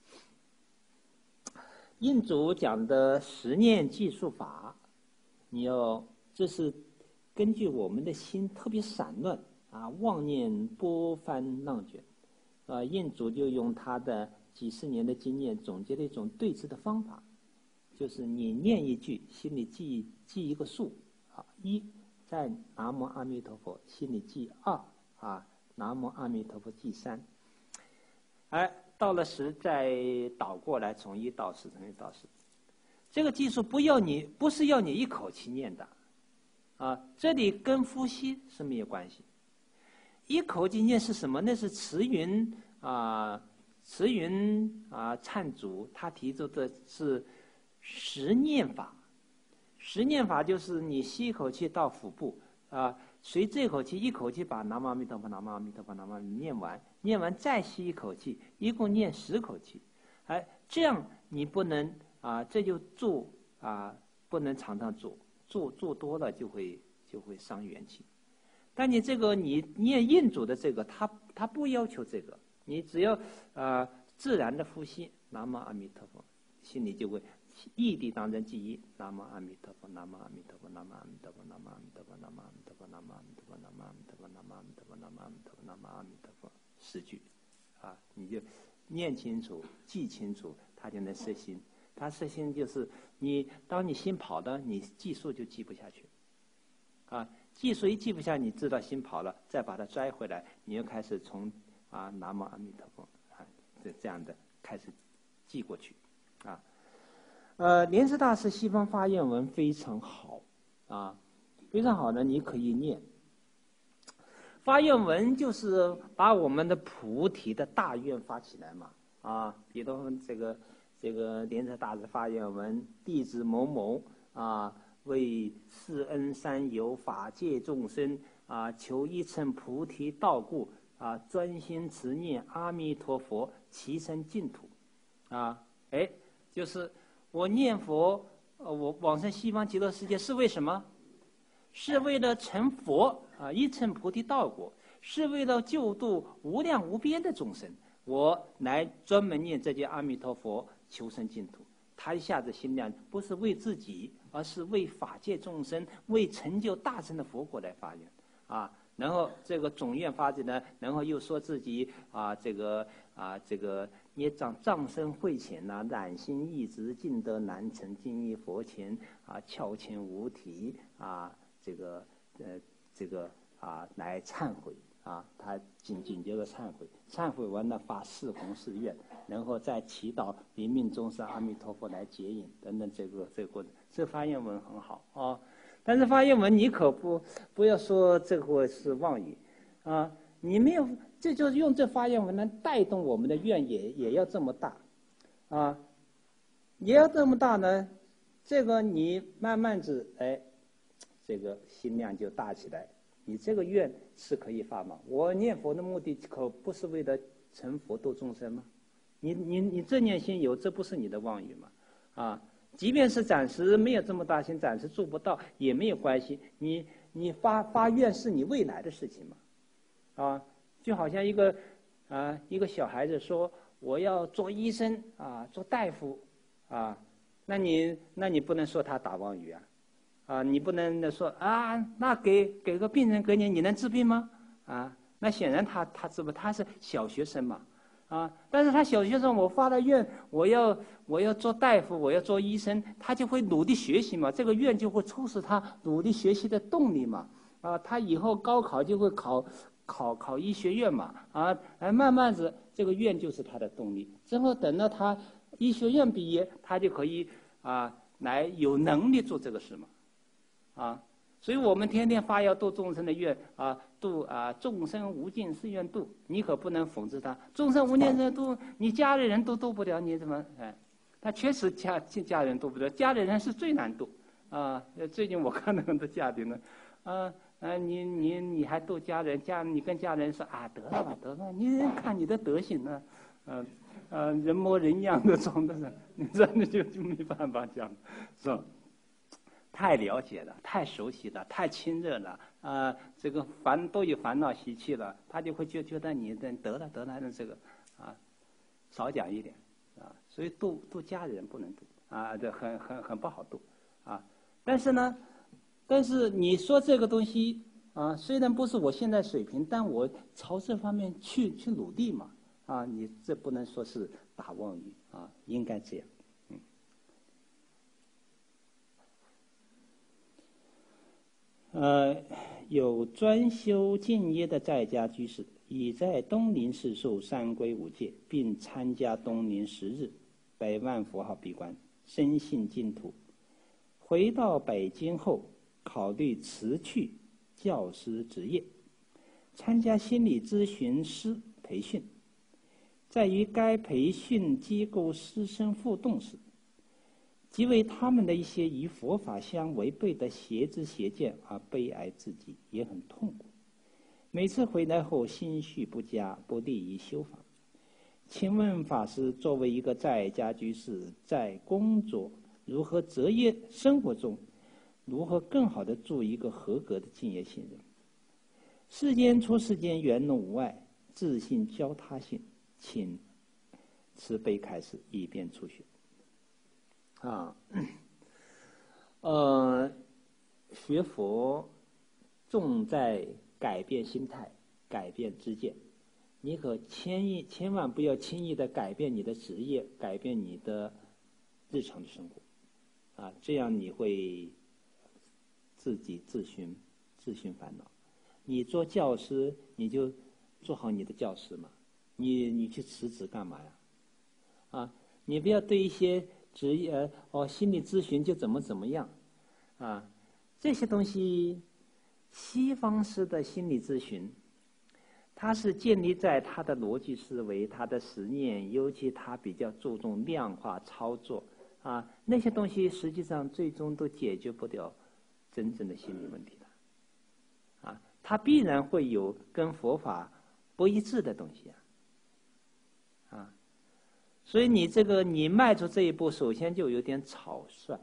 印祖讲的十念计数法，你要这是根据我们的心特别散乱啊，妄念波翻浪卷，啊，印祖就用他的几十年的经验总结了一种对治的方法，就是你念一句，心里记记一个数，啊，一。在南无阿弥陀佛心里记二啊，南无阿弥陀佛记三，哎，到了十再倒过来，从一到十，从一到十。这个技术不要你，不是要你一口气念的，啊，这里跟呼吸是没有关系。一口气念是什么？那是慈云啊，慈云啊忏祖他提出的是十念法。十念法就是你吸一口气到腹部啊，随这口气一口气把南无阿弥陀佛、南无阿弥陀佛、南无阿弥陀佛念完，念完再吸一口气，一共念十口气。哎，这样你不能啊，这就做啊，不能常常做，做做多了就会就会伤元气。但你这个你念印祖的这个，他他不要求这个，你只要啊自然的呼吸，南无阿弥陀佛，心里就会。异地当真记忆，南无阿弥陀佛，南无阿弥陀佛，南无阿弥陀佛，南无阿弥陀佛，南无阿弥陀佛，南无阿弥陀佛，南无阿弥陀佛，南无阿弥陀佛，南无阿弥陀佛，南无阿弥陀佛，十句，啊，你就念清楚、记清楚，他就能摄心。他摄心就是你，当你心跑了，你记数就记不下去，啊，记数一记不下，你知道心跑了，再把它拽回来，你又开始从啊南无阿弥陀佛啊这这样的开始记过去，啊。呃，莲池大师西方发愿文非常好，啊，非常好呢，你可以念。发愿文就是把我们的菩提的大愿发起来嘛，啊，比如这个这个莲池大师发愿文，弟子某某啊，为世恩三有法界众生啊，求一乘菩提道故啊，专心持念阿弥陀佛，其身净土。 啊，哎，就是我念佛，呃，我往生西方极乐世界是为什么？是为了成佛啊，一成菩提道果，是为了救度无量无边的众生。我来专门念这句阿弥陀佛，求生净土。他一下子心量不是为自己，而是为法界众生，为成就大乘的佛果来发愿啊。然后这个总愿发展呢，然后又说自己啊，这个啊，这个业障障深慧浅呐，染心一直尽得难成，今于佛前啊，翘前无题啊，这个呃，这个啊，来忏悔啊，他紧紧接着忏悔，忏悔完了发四弘誓愿，然后再祈祷临命终时阿弥陀佛来接引等等，这个这个过程，这发愿文很好啊。但是发愿文你可不不要说这个是妄语，啊，你没有，这就是用这发愿文来带动我们的愿也也要这么大，啊，也要这么大呢，这个你慢慢子哎，这个心量就大起来，你这个愿是可以发嘛。我念佛的目的可不是为了成佛度众生吗？你你你这念心有，这不是你的妄语吗？啊。即便是暂时没有这么大心，暂时做不到也没有关系。你你发发愿是你未来的事情嘛，啊，就好像一个啊一个小孩子说我要做医生啊，做大夫啊，那你那你不能说他打妄语啊，啊，你不能说啊，那给给个病人给你，你能治病吗？啊，那显然他他治不，他是小学生嘛。啊！但是他小学生，我发了愿，我要我要做大夫，我要做医生，他就会努力学习嘛。这个愿就会促使他努力学习的动力嘛。啊，他以后高考就会考考考医学院嘛。啊，哎，慢慢子这个愿就是他的动力。之后等到他医学院毕业，他就可以啊来有能力做这个事嘛。啊。所以我们天天发要度众生的愿啊，度啊众生无尽誓愿度，你可不能讽刺他。众生无尽誓愿度，你家里人都度不了，你怎么哎？他确实家家人度不了，家里人是最难度啊。最近我看到很多家庭呢，啊啊，你你你还度家人，家你跟家人说啊，得了吧，得了，你看你的德行呢，嗯、啊、呃，人模人样的装的人，你真的就就没办法讲，是吧？太了解了，太熟悉了，太亲热了，啊、呃，这个烦都有烦恼习气了，他就会觉觉得你得得了得了的这个，啊，少讲一点，啊，所以度度家人不能度，啊，这很很很不好度，啊，但是呢，但是你说这个东西啊，虽然不是我现在水平，但我朝这方面去去努力嘛，啊，你这不能说是打妄语啊，应该这样。呃，有专修净业的在家居士，已在东林寺受三皈五戒，并参加东林十日百万佛号闭关，深信净土。回到北京后，考虑辞去教师职业，参加心理咨询师培训。在与该培训机构师生互动时，即为他们的一些与佛法相违背的邪知邪见而悲哀自己，也很痛苦。每次回来后心绪不佳，不利于修法。请问法师，作为一个在家居士，在工作如何择业，生活中如何更好地做一个合格的敬业信人？世间出世间圆融无碍，自信交他信，请慈悲开示，以便初学。啊，呃，学佛重在改变心态，改变知见。你可千亿千万不要轻易的改变你的职业，改变你的日常的生活，啊，这样你会自己自寻自寻烦恼。你做教师，你就做好你的教师嘛，你你去辞职干嘛呀？啊，你不要对一些职业哦，心理咨询就怎么怎么样，啊，这些东西，西方式的心理咨询，它是建立在它的逻辑思维、它的实验，尤其它比较注重量化操作，啊，那些东西实际上最终都解决不了真正的心理问题的，啊，它必然会有跟佛法不一致的东西啊，啊。 所以你这个你迈出这一步，首先就有点草率，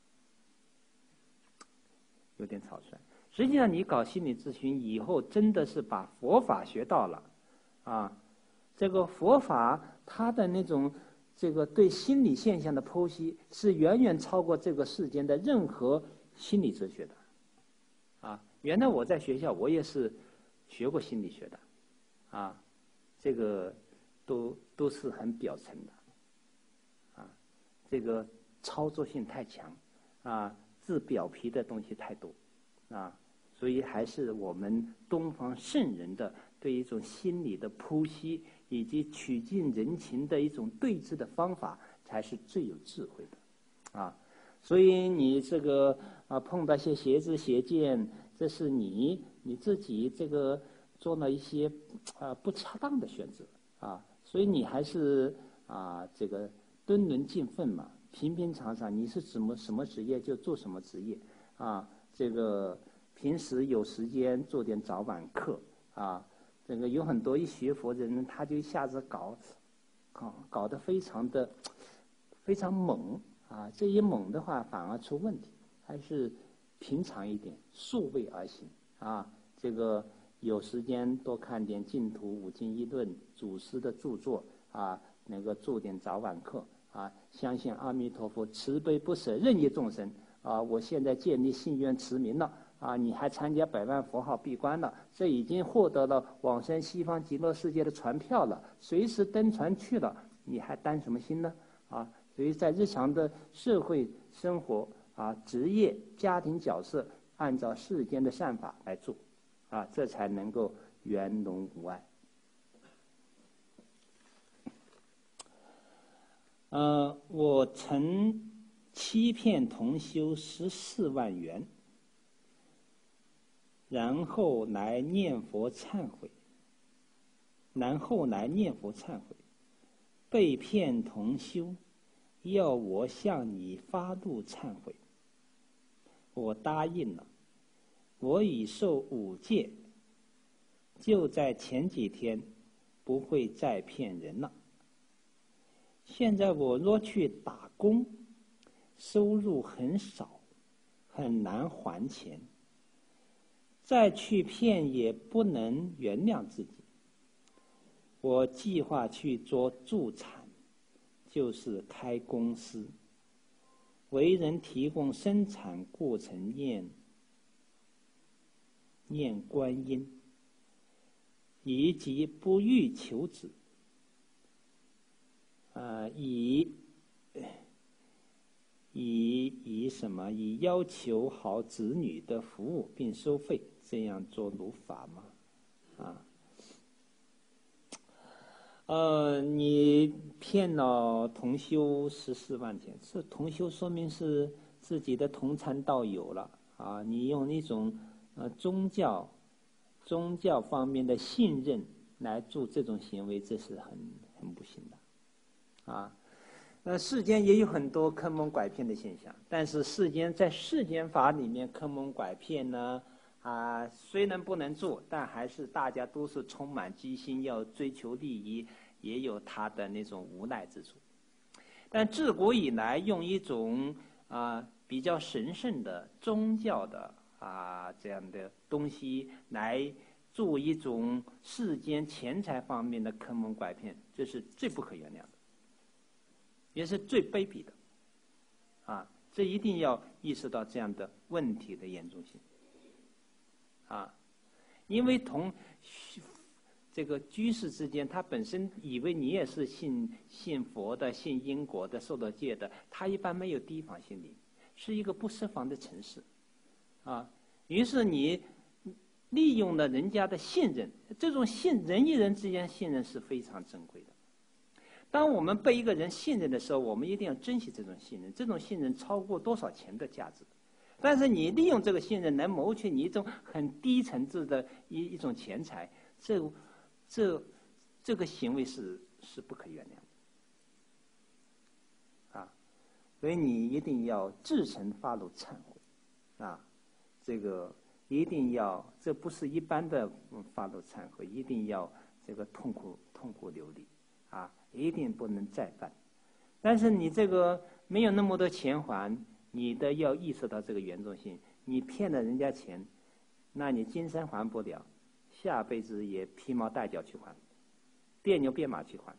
有点草率。实际上，你搞心理咨询以后，真的是把佛法学到了，啊，这个佛法它的那种这个对心理现象的剖析，是远远超过这个世间的任何心理哲学的，啊，原来我在学校我也是学过心理学的，啊，这个都都是很表层的，啊，这个操作性太强，啊，治表皮的东西太多，啊。所以还是我们东方圣人的对一种心理的剖析，以及曲尽人情的一种对治的方法，才是最有智慧的，啊！所以你这个啊碰到一些邪知邪见，这是你你自己这个做了一些啊不恰当的选择啊，所以你还是啊这个敦伦尽分嘛，平平常常，你是什么什么职业就做什么职业啊，这个。平时有时间做点早晚课啊，这个有很多一学佛的人，他就一下子搞，搞搞得非常的非常猛啊！这一猛的话，反而出问题。还是平常一点，数位而行啊。这个有时间多看点净土五经一论祖师的著作啊，能够做点早晚课啊。相信阿弥陀佛慈悲不舍任意众生啊！我现在建立信愿持名了。啊，你还参加百万佛号闭关了，这已经获得了往生西方极乐世界的船票了，随时登船去了，你还担什么心呢？啊，所以在日常的社会生活啊、职业、家庭角色，按照世间的善法来做，啊，这才能够圆融无碍。呃，我曾欺骗同修十四万元。然后来念佛忏悔，然后来念佛忏悔，被骗同修要我向你发怒忏悔，我答应了。我已受五戒，就在前几天，不会再骗人了。现在我若去打工，收入很少，很难还钱。再去骗也不能原谅自己。我计划去做助产，就是开公司，为人提供生产过程念念观音，以及不欲求子，啊、呃，以以以什么？以要求好子女的服务并收费。这样做如法吗？啊，呃，你骗了同修十四万钱，这同修说明是自己的同参道友了啊！你用一种呃宗教宗教方面的信任来做这种行为，这是很很不行的啊。那世间也有很多坑蒙拐骗的现象，但是世间在世间法里面坑蒙拐骗呢？啊，虽然不能做，但还是大家都是充满机心，要追求利益，也有他的那种无奈之处。但自古以来，用一种啊比较神圣的宗教的啊这样的东西来做一种世间钱财方面的坑蒙拐骗，这是最不可原谅的，也是最卑鄙的。啊，这一定要意识到这样的问题的严重性。啊，因为同这个居士之间，他本身以为你也是信信佛的、信因果的、受到戒的，他一般没有提防心理，是一个不设防的城市，啊，于是你利用了人家的信任，这种信人与人之间信任是非常珍贵的。当我们被一个人信任的时候，我们一定要珍惜这种信任，这种信任超过多少钱的价值。但是你利用这个信任来谋取你一种很低层次的一一种钱财，这这这个行为是是不可原谅的啊！所以你一定要至诚发露忏悔啊！这个一定要，这不是一般的发露忏悔，一定要这个痛苦痛苦流离啊，一定不能再犯。但是你这个没有那么多钱还，你的要意识到这个严重性。你骗了人家钱，那你今生还不了，下辈子也披毛戴角去还，变牛变马去还。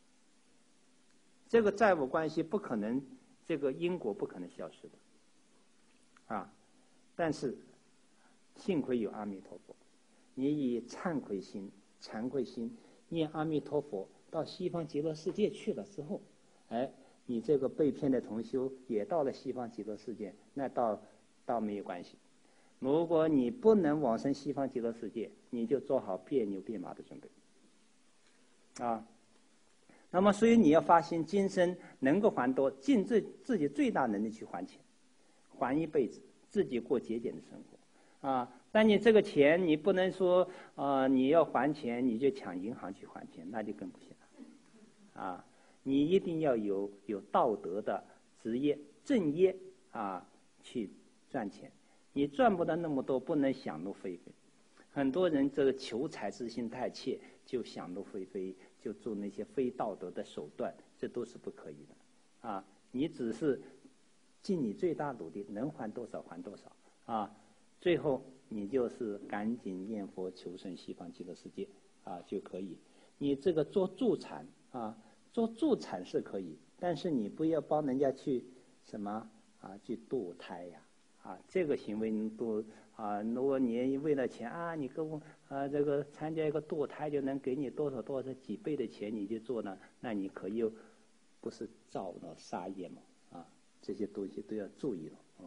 这个债务关系不可能，这个因果不可能消失的，啊！但是幸亏有阿弥陀佛，你以忏悔心、惭愧心念阿弥陀佛，到西方极乐世界去了之后，哎，你这个被骗的同修也到了西方极乐世界，那倒倒没有关系。如果你不能往生西方极乐世界，你就做好变牛变马的准备，啊。那么，所以你要发心，今生能够还多，尽自自己最大能力去还钱，还一辈子，自己过节俭的生活，啊！但你这个钱，你不能说，啊、呃，你要还钱，你就抢银行去还钱，那就更不行了，啊！你一定要有有道德的职业正业啊，去赚钱。你赚不到那么多，不能想入非非。很多人这个求财之心太切，就想入非非，就做那些非道德的手段，这都是不可以的，啊！你只是尽你最大努力，能还多少还多少，啊！最后你就是赶紧念佛求生西方极乐世界，啊就可以。你这个做助产啊，做助产是可以，但是你不要帮人家去什么啊去堕胎呀，啊这个行为你都。啊，如果你为了钱啊，你跟我啊这个参加一个堕胎就能给你多少多少几倍的钱，你就做呢，那你可又不是造了杀业吗？啊，这些东西都要注意了啊。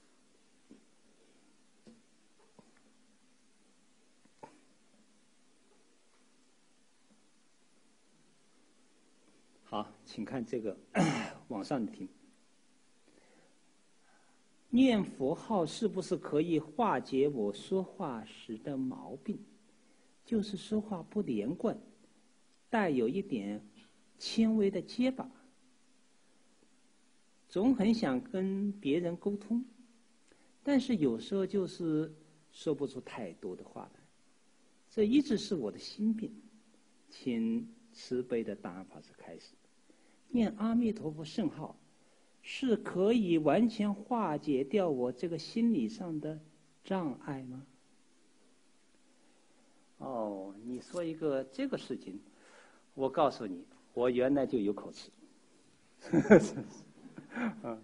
好，请看这个网上的题目。念佛号是不是可以化解我说话时的毛病？就是说话不连贯，带有一点轻微的结巴，总很想跟别人沟通，但是有时候就是说不出太多的话来，这一直是我的心病。请慈悲的大安法师开始。念阿弥陀佛圣号是可以完全化解掉我这个心理上的障碍吗？哦，你说一个这个事情，我告诉你，我原来就有口吃。嗯，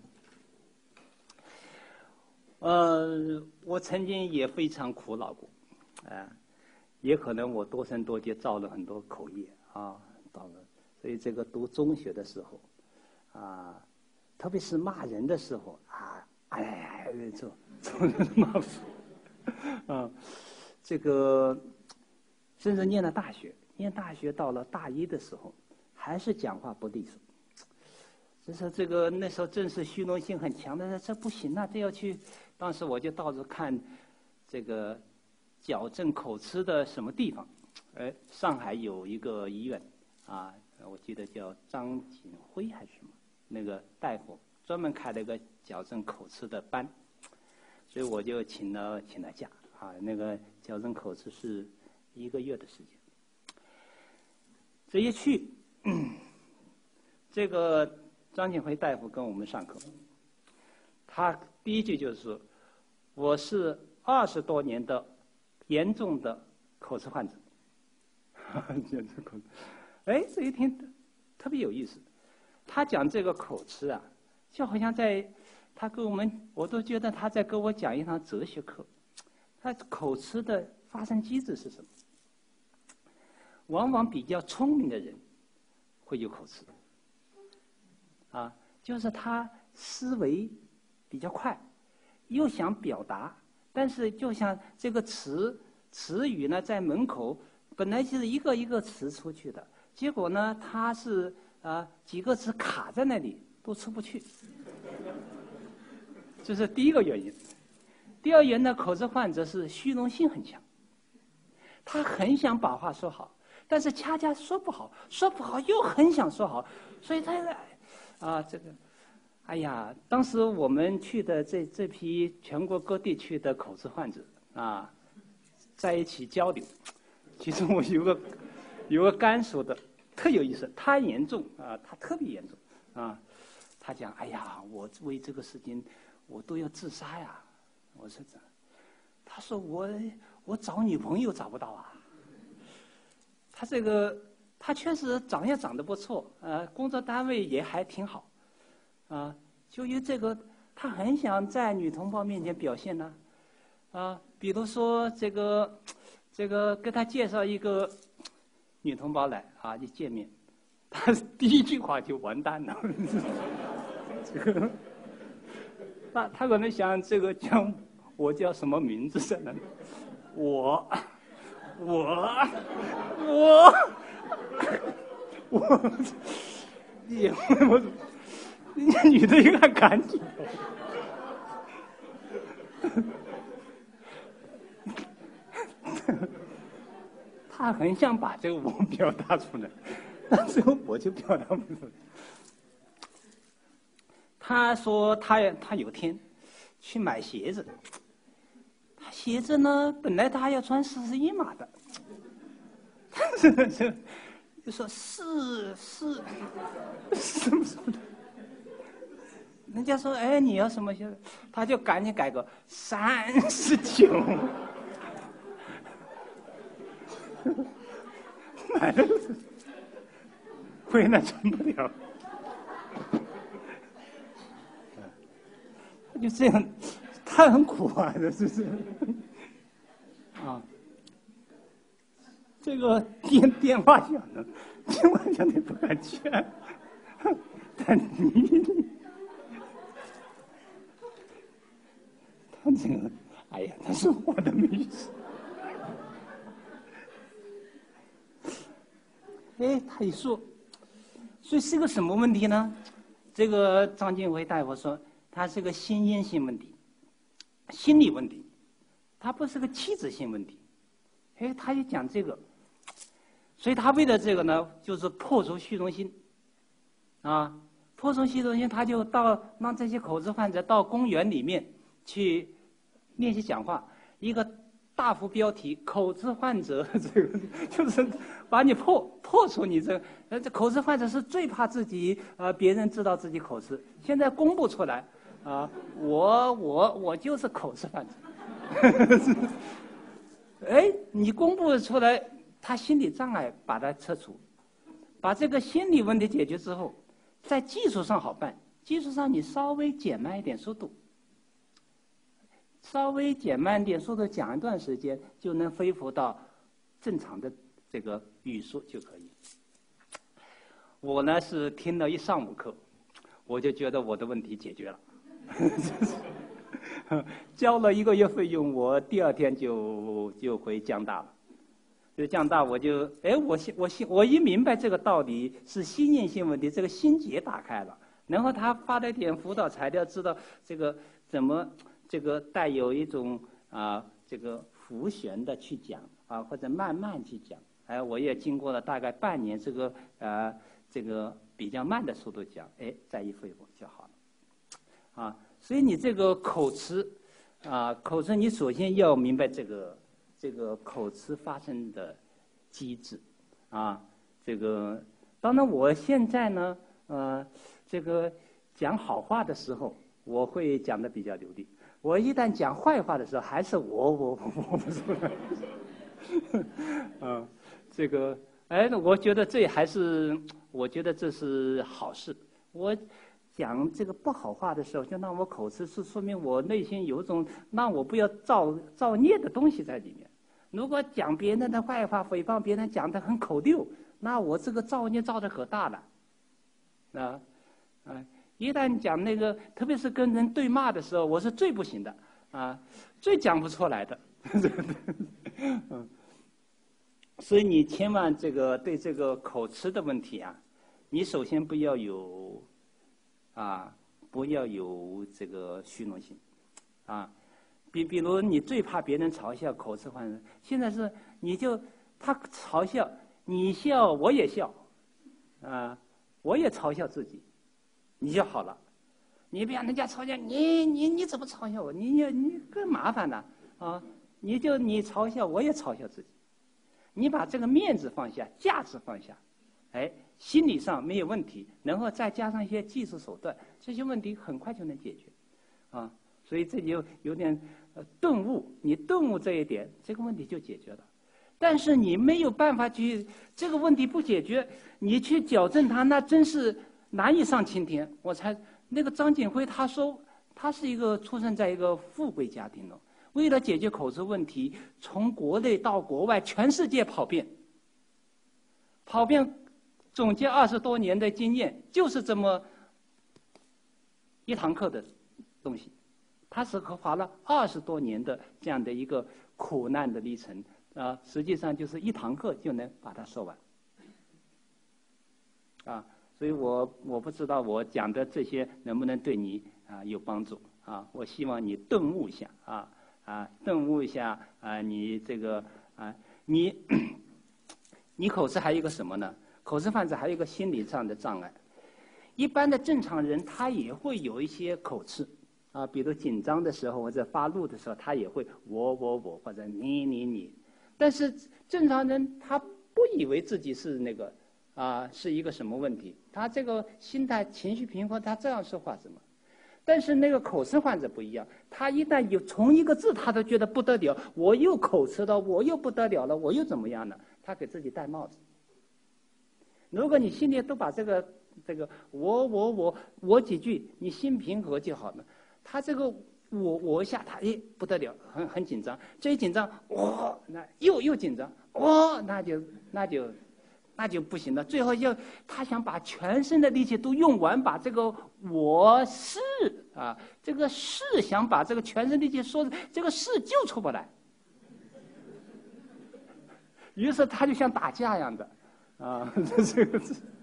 呃，我曾经也非常苦恼过，啊、呃，也可能我多生多劫造了很多口业啊，造了，所以这个读中学的时候，啊。特别是骂人的时候啊，哎，这这骂死，啊，这个甚至念了大学，念大学到了大一的时候，还是讲话不利索。就是这个那时候正是虚荣心很强的，这不行啊，这要去。当时我就到处看这个矫正口吃的什么地方，哎，上海有一个医院啊，我记得叫张景辉还是什么。那个大夫专门开了一个矫正口吃的班，所以我就请了请了假啊。那个矫正口吃是一个月的时间。这一去，这个张景辉大夫跟我们上课，他第一句就是说：“我是二十多年的严重的口吃患者。”严重口吃，哎，这一听特别有意思。他讲这个口吃啊，就好像在他跟我们，我都觉得他在跟我讲一堂哲学课。他口吃的发生机制是什么？往往比较聪明的人会有口吃，啊，就是他思维比较快，又想表达，但是就像这个词词语呢，在门口本来就是一个一个词出去的，结果呢，他是。啊，几个词卡在那里都出不去，这是第一个原因。第二原因呢，口吃患者是虚荣心很强，他很想把话说好，但是恰恰说不好，说不好又很想说好，所以他啊，这个，哎呀，当时我们去的这这批全国各地区的口吃患者啊，在一起交流，其中我有个有个甘肃的。 特有意思，他严重啊，他特别严重啊。他讲，哎呀，我为这个事情，我都要自杀呀。我说这，他说我我找女朋友找不到啊。他这个他确实长也长得不错，呃，工作单位也还挺好，啊，就因为这个，他很想在女同胞面前表现呢，啊，比如说这个这个给他介绍一个女同胞来啊，一见面，他第一句话就完蛋了。这个，他他可能想这个叫我叫什么名字在那里，我我我我，也我，人家女的一看赶紧，他很想把这个我表达出来，但是我就表达不出来。他说他他有天去买鞋子，他鞋子呢本来他要穿四十一码的，但是呢就就说是是什么什么的，人家说哎你要什么鞋子，他就赶紧改个三十九，买了回来穿不了。就这样，他很苦啊，这是是啊。这个电电话响了，电话响你不敢接，但你他这个，哎呀，他是我的没事。哎，他一说，所以是个什么问题呢？这个张金辉大夫说。它是个心因性问题，心理问题，它不是个气质性问题。哎，他就讲这个，所以他为了这个呢，就是破除虚荣心，啊，破除虚荣心，他就到让这些口吃患者到公园里面去练习讲话，一个大幅标题“口吃患者”，这个就是把你破破除你这呃，这口吃患者是最怕自己呃别人知道自己口吃，现在公布出来。啊，我我我就是口吃患者。哎，你公布出来，他心理障碍把它撤除，把这个心理问题解决之后，在技术上好办，技术上你稍微减慢一点速度，稍微减慢一点速度讲一段时间，就能恢复到正常的这个语速就可以。我呢是听了一上午课，我就觉得我的问题解决了。交了一个月费用，我第二天就就回江大了。就江大，我就哎，我我我一明白这个道理是心因性问题，这个心结打开了。然后他发了点辅导材料，知道这个怎么这个带有一种啊这个浮旋的去讲啊，或者慢慢去讲。哎，我也经过了大概半年这个呃这个比较慢的速度讲，哎，再一恢复就好了。啊，所以你这个口吃，啊，口吃你首先要明白这个这个口吃发生的机制，啊，这个当然我现在呢，呃，这个讲好话的时候，我会讲的比较流利。我一旦讲坏话的时候，还是我我我我不出来。啊，这个哎，我觉得这还是我觉得这是好事。我。讲这个不好话的时候，就让我口吃，是说明我内心有一种让我不要造造孽的东西在里面。如果讲别人的坏话，诽谤别人讲得很口溜，那我这个造孽造得可大了。啊，啊，一旦讲那个，特别是跟人对骂的时候，我是最不行的啊，最讲不出来的。嗯，所以你千万这个对这个口吃的问题啊，你首先不要有。啊，不要有这个虚荣心，啊，比比如你最怕别人嘲笑口吃患者，现在是你就他嘲笑你笑我也笑，啊，我也嘲笑自己，你就好了。你别让人家嘲笑你，你你怎么嘲笑我？你你你更麻烦了啊！你就你嘲笑我也嘲笑自己，你把这个面子放下，架子放下， 哎，心理上没有问题，然后再加上一些技术手段，这些问题很快就能解决，啊，所以这就有点呃顿悟，你顿悟这一点，这个问题就解决了。但是你没有办法去这个问题不解决，你去矫正它，那真是难以上青天。我才那个张景辉他说，他是一个出生在一个富贵家庭的，为了解决口吃问题，从国内到国外，全世界跑遍，跑遍总结二十多年的经验，就是这么一堂课的东西。他是花了二十多年的这样的一个苦难的历程。啊，实际上就是一堂课就能把它说完，啊，所以我我不知道我讲的这些能不能对你啊有帮助啊？我希望你顿悟一下啊啊，顿悟一下啊，你这个啊，你你口吃还有一个什么呢？口吃患者还有一个心理上的障碍，一般的正常人他也会有一些口吃。啊，比如紧张的时候或者发怒的时候，他也会我我我或者你你你。但是正常人他不以为自己是那个啊是一个什么问题，他这个心态情绪平和，他这样说话什么。但是那个口吃患者不一样，他一旦有从一个字他都觉得不得了，我又口吃了，我又不得了了，我又怎么样了？他给自己戴帽子。如果你心里都把这个这个我我我我几句，你心平和就好了。他这个我我一下他哎不得了，很很紧张，这一紧张哇，那又又紧张哇，那就那就那就不行了。最后要他想把全身的力气都用完，把这个我是啊这个是想把这个全身力气说这个是就出不来，于是他就像打架一样的啊，这个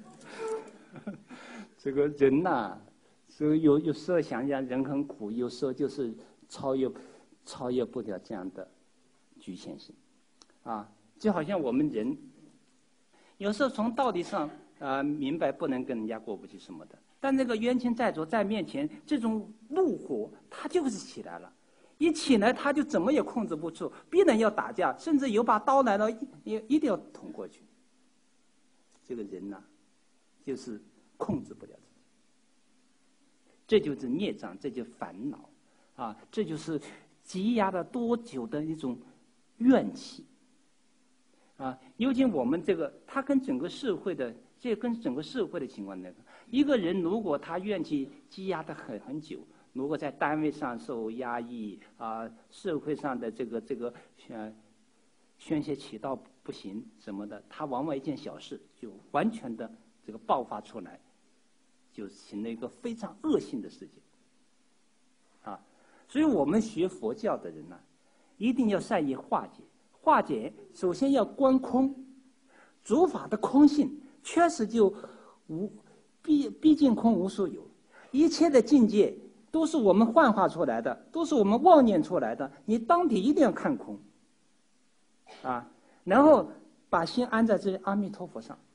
这个人呐、啊。所以有有时候想想人很苦，有时候就是超越超越不了这样的局限性，啊，就好像我们人有时候从道理上啊、呃、明白不能跟人家过不去什么的，但那个冤亲债主在面前，这种怒火他就是起来了，一起来他就怎么也控制不住，必然要打架，甚至有把刀来了，也一定要捅过去。这个人呐、啊，就是控制不了自己。这就是孽障，这就是烦恼，啊，这就是积压了多久的一种怨气，啊，尤其我们这个，他跟整个社会的，这跟整个社会的情况那个，一个人如果他怨气积压的很很久，如果在单位上受压抑啊，社会上的这个这个呃宣泄渠道不行什么的，他往往一件小事就完全的这个爆发出来。就形成一个非常恶性的世界，啊，所以我们学佛教的人呢、啊，一定要善于化解。化解首先要观空，诸法的空性确实就无毕毕竟空无所有，一切的境界都是我们幻化出来的，都是我们妄念出来的。你当体一定要看空，啊，然后把心安在这阿弥陀佛上，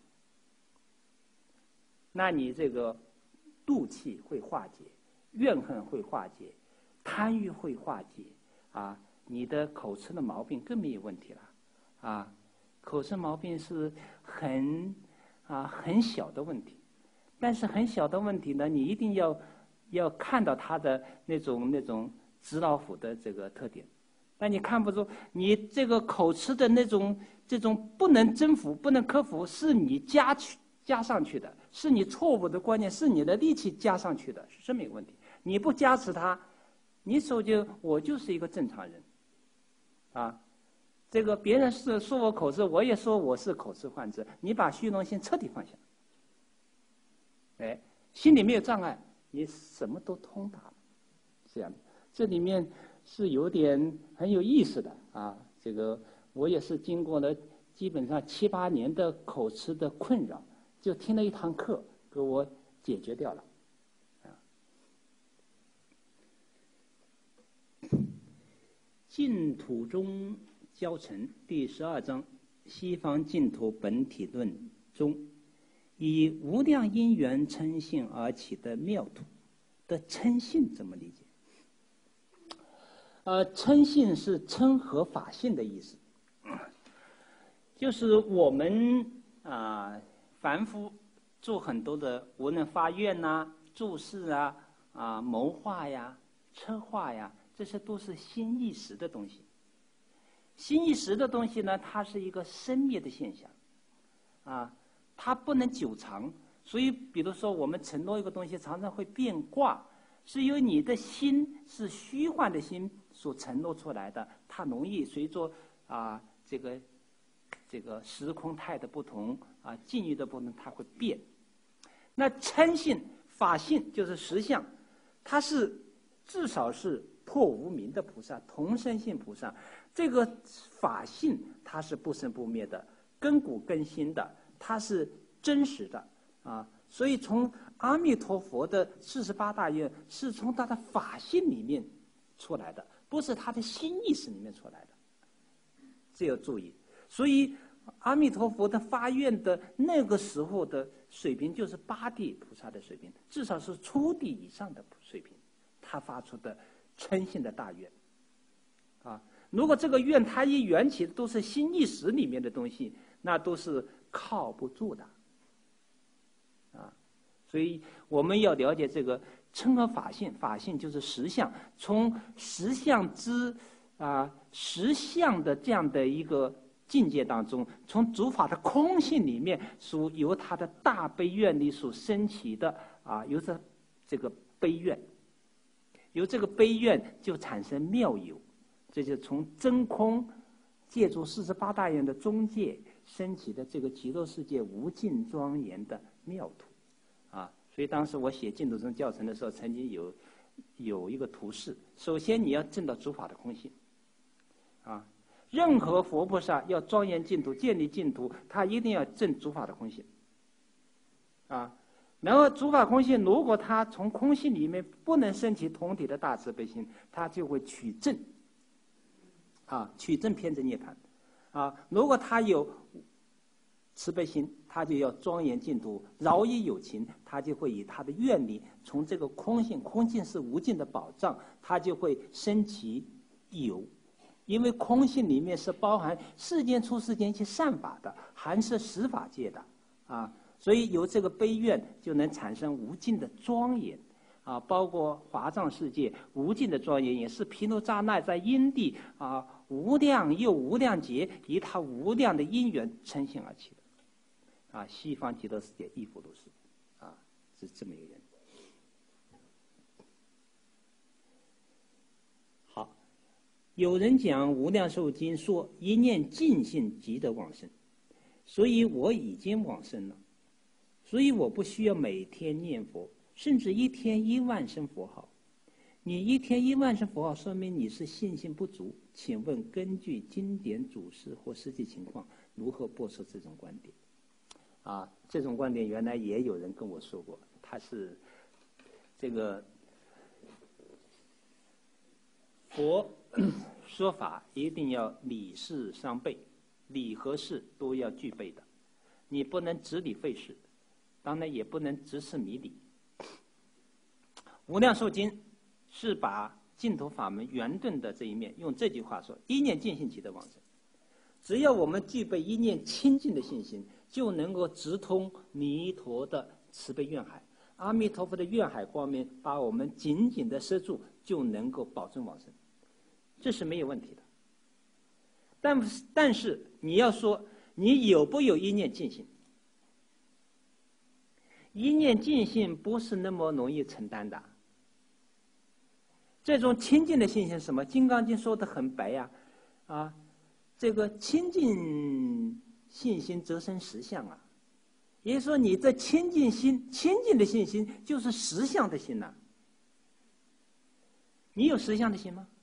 那你这个。怒气会化解，怨恨会化解，贪欲会化解，啊，你的口吃的毛病更没有问题了，啊，口吃毛病是很啊很小的问题，但是很小的问题呢，你一定要要看到它的那种那种纸老虎的这个特点，但你看不出你这个口吃的那种这种不能征服、不能克服，是你加去。加上去的是你错误的观念，是你的力气加上去的，是这么一个问题。你不加持它，你手就我就是一个正常人，啊，这个别人是说我口吃，我也说我是口吃患者。你把虚荣心彻底放下，哎，心里没有障碍，你什么都通达了。这样，这里面是有点很有意思的啊。这个我也是经过了基本上七八年的口吃的困扰。就听了一堂课，给我解决掉了。啊，净土中教程第十二章《西方净土本体论》中，以无量因缘称性而起的妙土的称性怎么理解？呃，称性是称和法性的意思，就是我们啊。 凡夫做很多的，无论发愿呐、做事啊、啊谋划呀、策划呀，这些都是心一时的东西。心一时的东西呢，它是一个生灭的现象，啊，它不能久长。所以，比如说我们承诺一个东西，常常会变卦，是因为你的心是虚幻的心所承诺出来的，它容易随着啊这个这个时空态的不同啊境遇的不同，它会变。那称性、法性就是实相，它是至少是破无明的菩萨，同生性菩萨。这个法性它是不生不灭的，根古根新的，它是真实的啊。所以从阿弥陀佛的四十八大愿是从他的法性里面出来的，不是他的心意识里面出来的，这要注意。所以阿弥陀佛的发愿的那个时候的水平，就是八地菩萨的水平，至少是初地以上的水平，他发出的称性的大愿啊。如果这个愿它一缘起都是心意识里面的东西，那都是靠不住的啊。所以我们要了解这个称和法性，法性就是实相，从实相之啊实相的这样的一个境界当中，从诸法的空性里面，所由他的大悲愿力所升起的啊，由这这个悲愿，由这个悲愿就产生妙有。这就是从真空借助四十八大愿的中介升起的这个极乐世界无尽庄严的妙土啊！所以当时我写净土宗教程的时候，曾经有有一个图示：首先你要证到诸法的空性啊，任何佛菩萨要庄严净土、建立净土，他一定要证诸法的空性啊。然后诸法空性，如果他从空性里面不能升起同体的大慈悲心，他就会取证。啊，取证偏执涅槃，啊，如果他有慈悲心，他就要庄严净土；饶益有情，他就会以他的愿力，从这个空性，空性是无尽的宝藏，他就会升起有，因为空性里面是包含世间出世间一切善法的，含是十法界的，啊，所以由这个悲愿就能产生无尽的庄严。啊，包括华藏世界无尽的庄严，也是毗卢遮那在因地啊无量又无量劫，以他无量的因缘呈现而起的。啊，西方极乐世界亦复如是，啊，是这么一个人。好，有人讲《无量寿经》说一念净性即得往生，所以我已经往生了，所以我不需要每天念佛。甚至一天一万声佛号，你一天一万声佛号，说明你是信心不足。请问根据经典祖师或实际情况，如何驳斥这种观点？啊，这种观点原来也有人跟我说过，他是这个佛说法一定要理事相备，理和事都要具备的，你不能只理废事，当然也不能只是迷理。无量寿经是把净土法门圆顿的这一面，用这句话说：一念净性即得往生。只要我们具备一念清净的信心，就能够直通弥陀的慈悲愿海，阿弥陀佛的愿海光明把我们紧紧的摄住，就能够保证往生，这是没有问题的。但但是你要说你有不有一念净性，一念净性不是那么容易承担的。这种清净的信心是什么？《金刚经》说的很白呀，啊，这个清净信心则生实相啊，也就是说，你这清净心、清净的信心就是实相的心呐、啊。你有实相的心吗？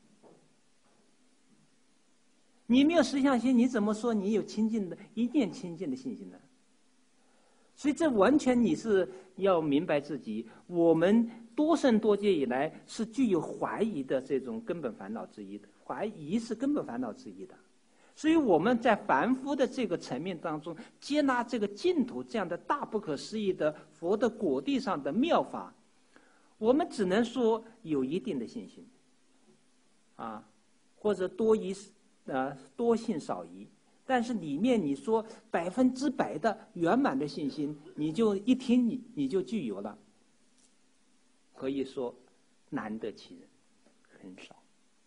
你没有实相心，你怎么说你有清净的一念清净的信心呢？所以这完全你是要明白自己，我们多生多劫以来是具有怀疑的这种根本烦恼之一的，怀疑是根本烦恼之一的。所以我们在凡夫的这个层面当中，接纳这个净土这样的大不可思议的佛的果地上的妙法，我们只能说有一定的信心，啊，或者多疑，呃，多信少疑。 但是里面你说百分之百的圆满的信心，你就一听你你就具有了，可以说难得其人，很少。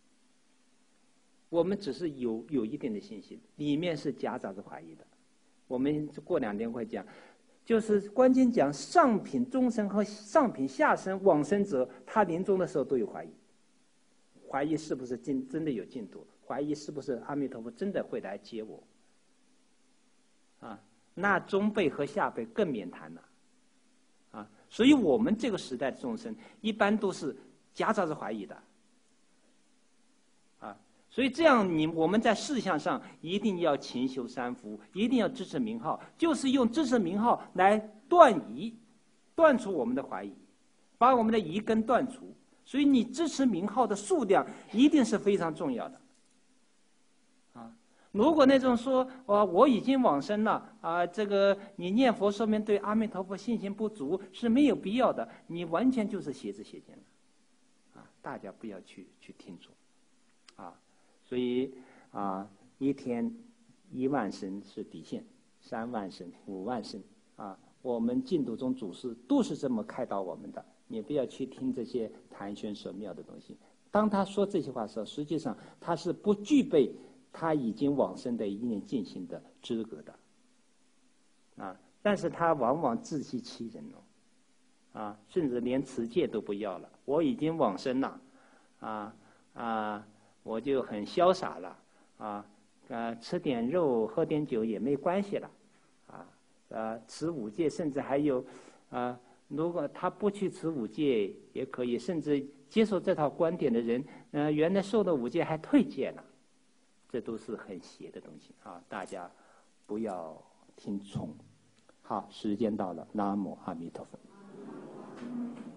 我们只是有有一定的信心，里面是夹杂着怀疑的。我们过两天会讲，就是关键讲上品中生和上品下生往生者，他临终的时候都有怀疑，怀疑是不是进真的有进度，怀疑是不是阿弥陀佛真的会来接我。啊，那中辈和下辈更免谈了。啊，所以我们这个时代的众生一般都是夹杂着怀疑的。啊，所以这样你我们在事项上一定要勤修三福，一定要支持名号，就是用支持名号来断疑，断除我们的怀疑，把我们的疑根断除。所以你支持名号的数量一定是非常重要的。啊，如果那种说哦我已经往生了啊，这个你念佛说明对阿弥陀佛信心不足是没有必要的，你完全就是邪知邪见了。啊，大家不要去去听从。啊，所以啊，一天一万声是底线，三万声、五万声啊，我们净土中祖师都是这么开导我们的。你不要去听这些谈玄说妙的东西。当他说这些话的时候，实际上他是不具备他已经往生的一念净心的资格的。啊，但是他往往自欺欺人哦，啊，甚至连持戒都不要了。我已经往生了，啊啊，我就很潇洒了，啊啊，吃点肉喝点酒也没关系了，啊啊，持五戒，甚至还有啊。如果他不去持五戒也可以，甚至接受这套观点的人，呃，原来受的五戒还退戒了，这都是很邪的东西啊！大家不要听从。好，时间到了，南无阿弥陀佛。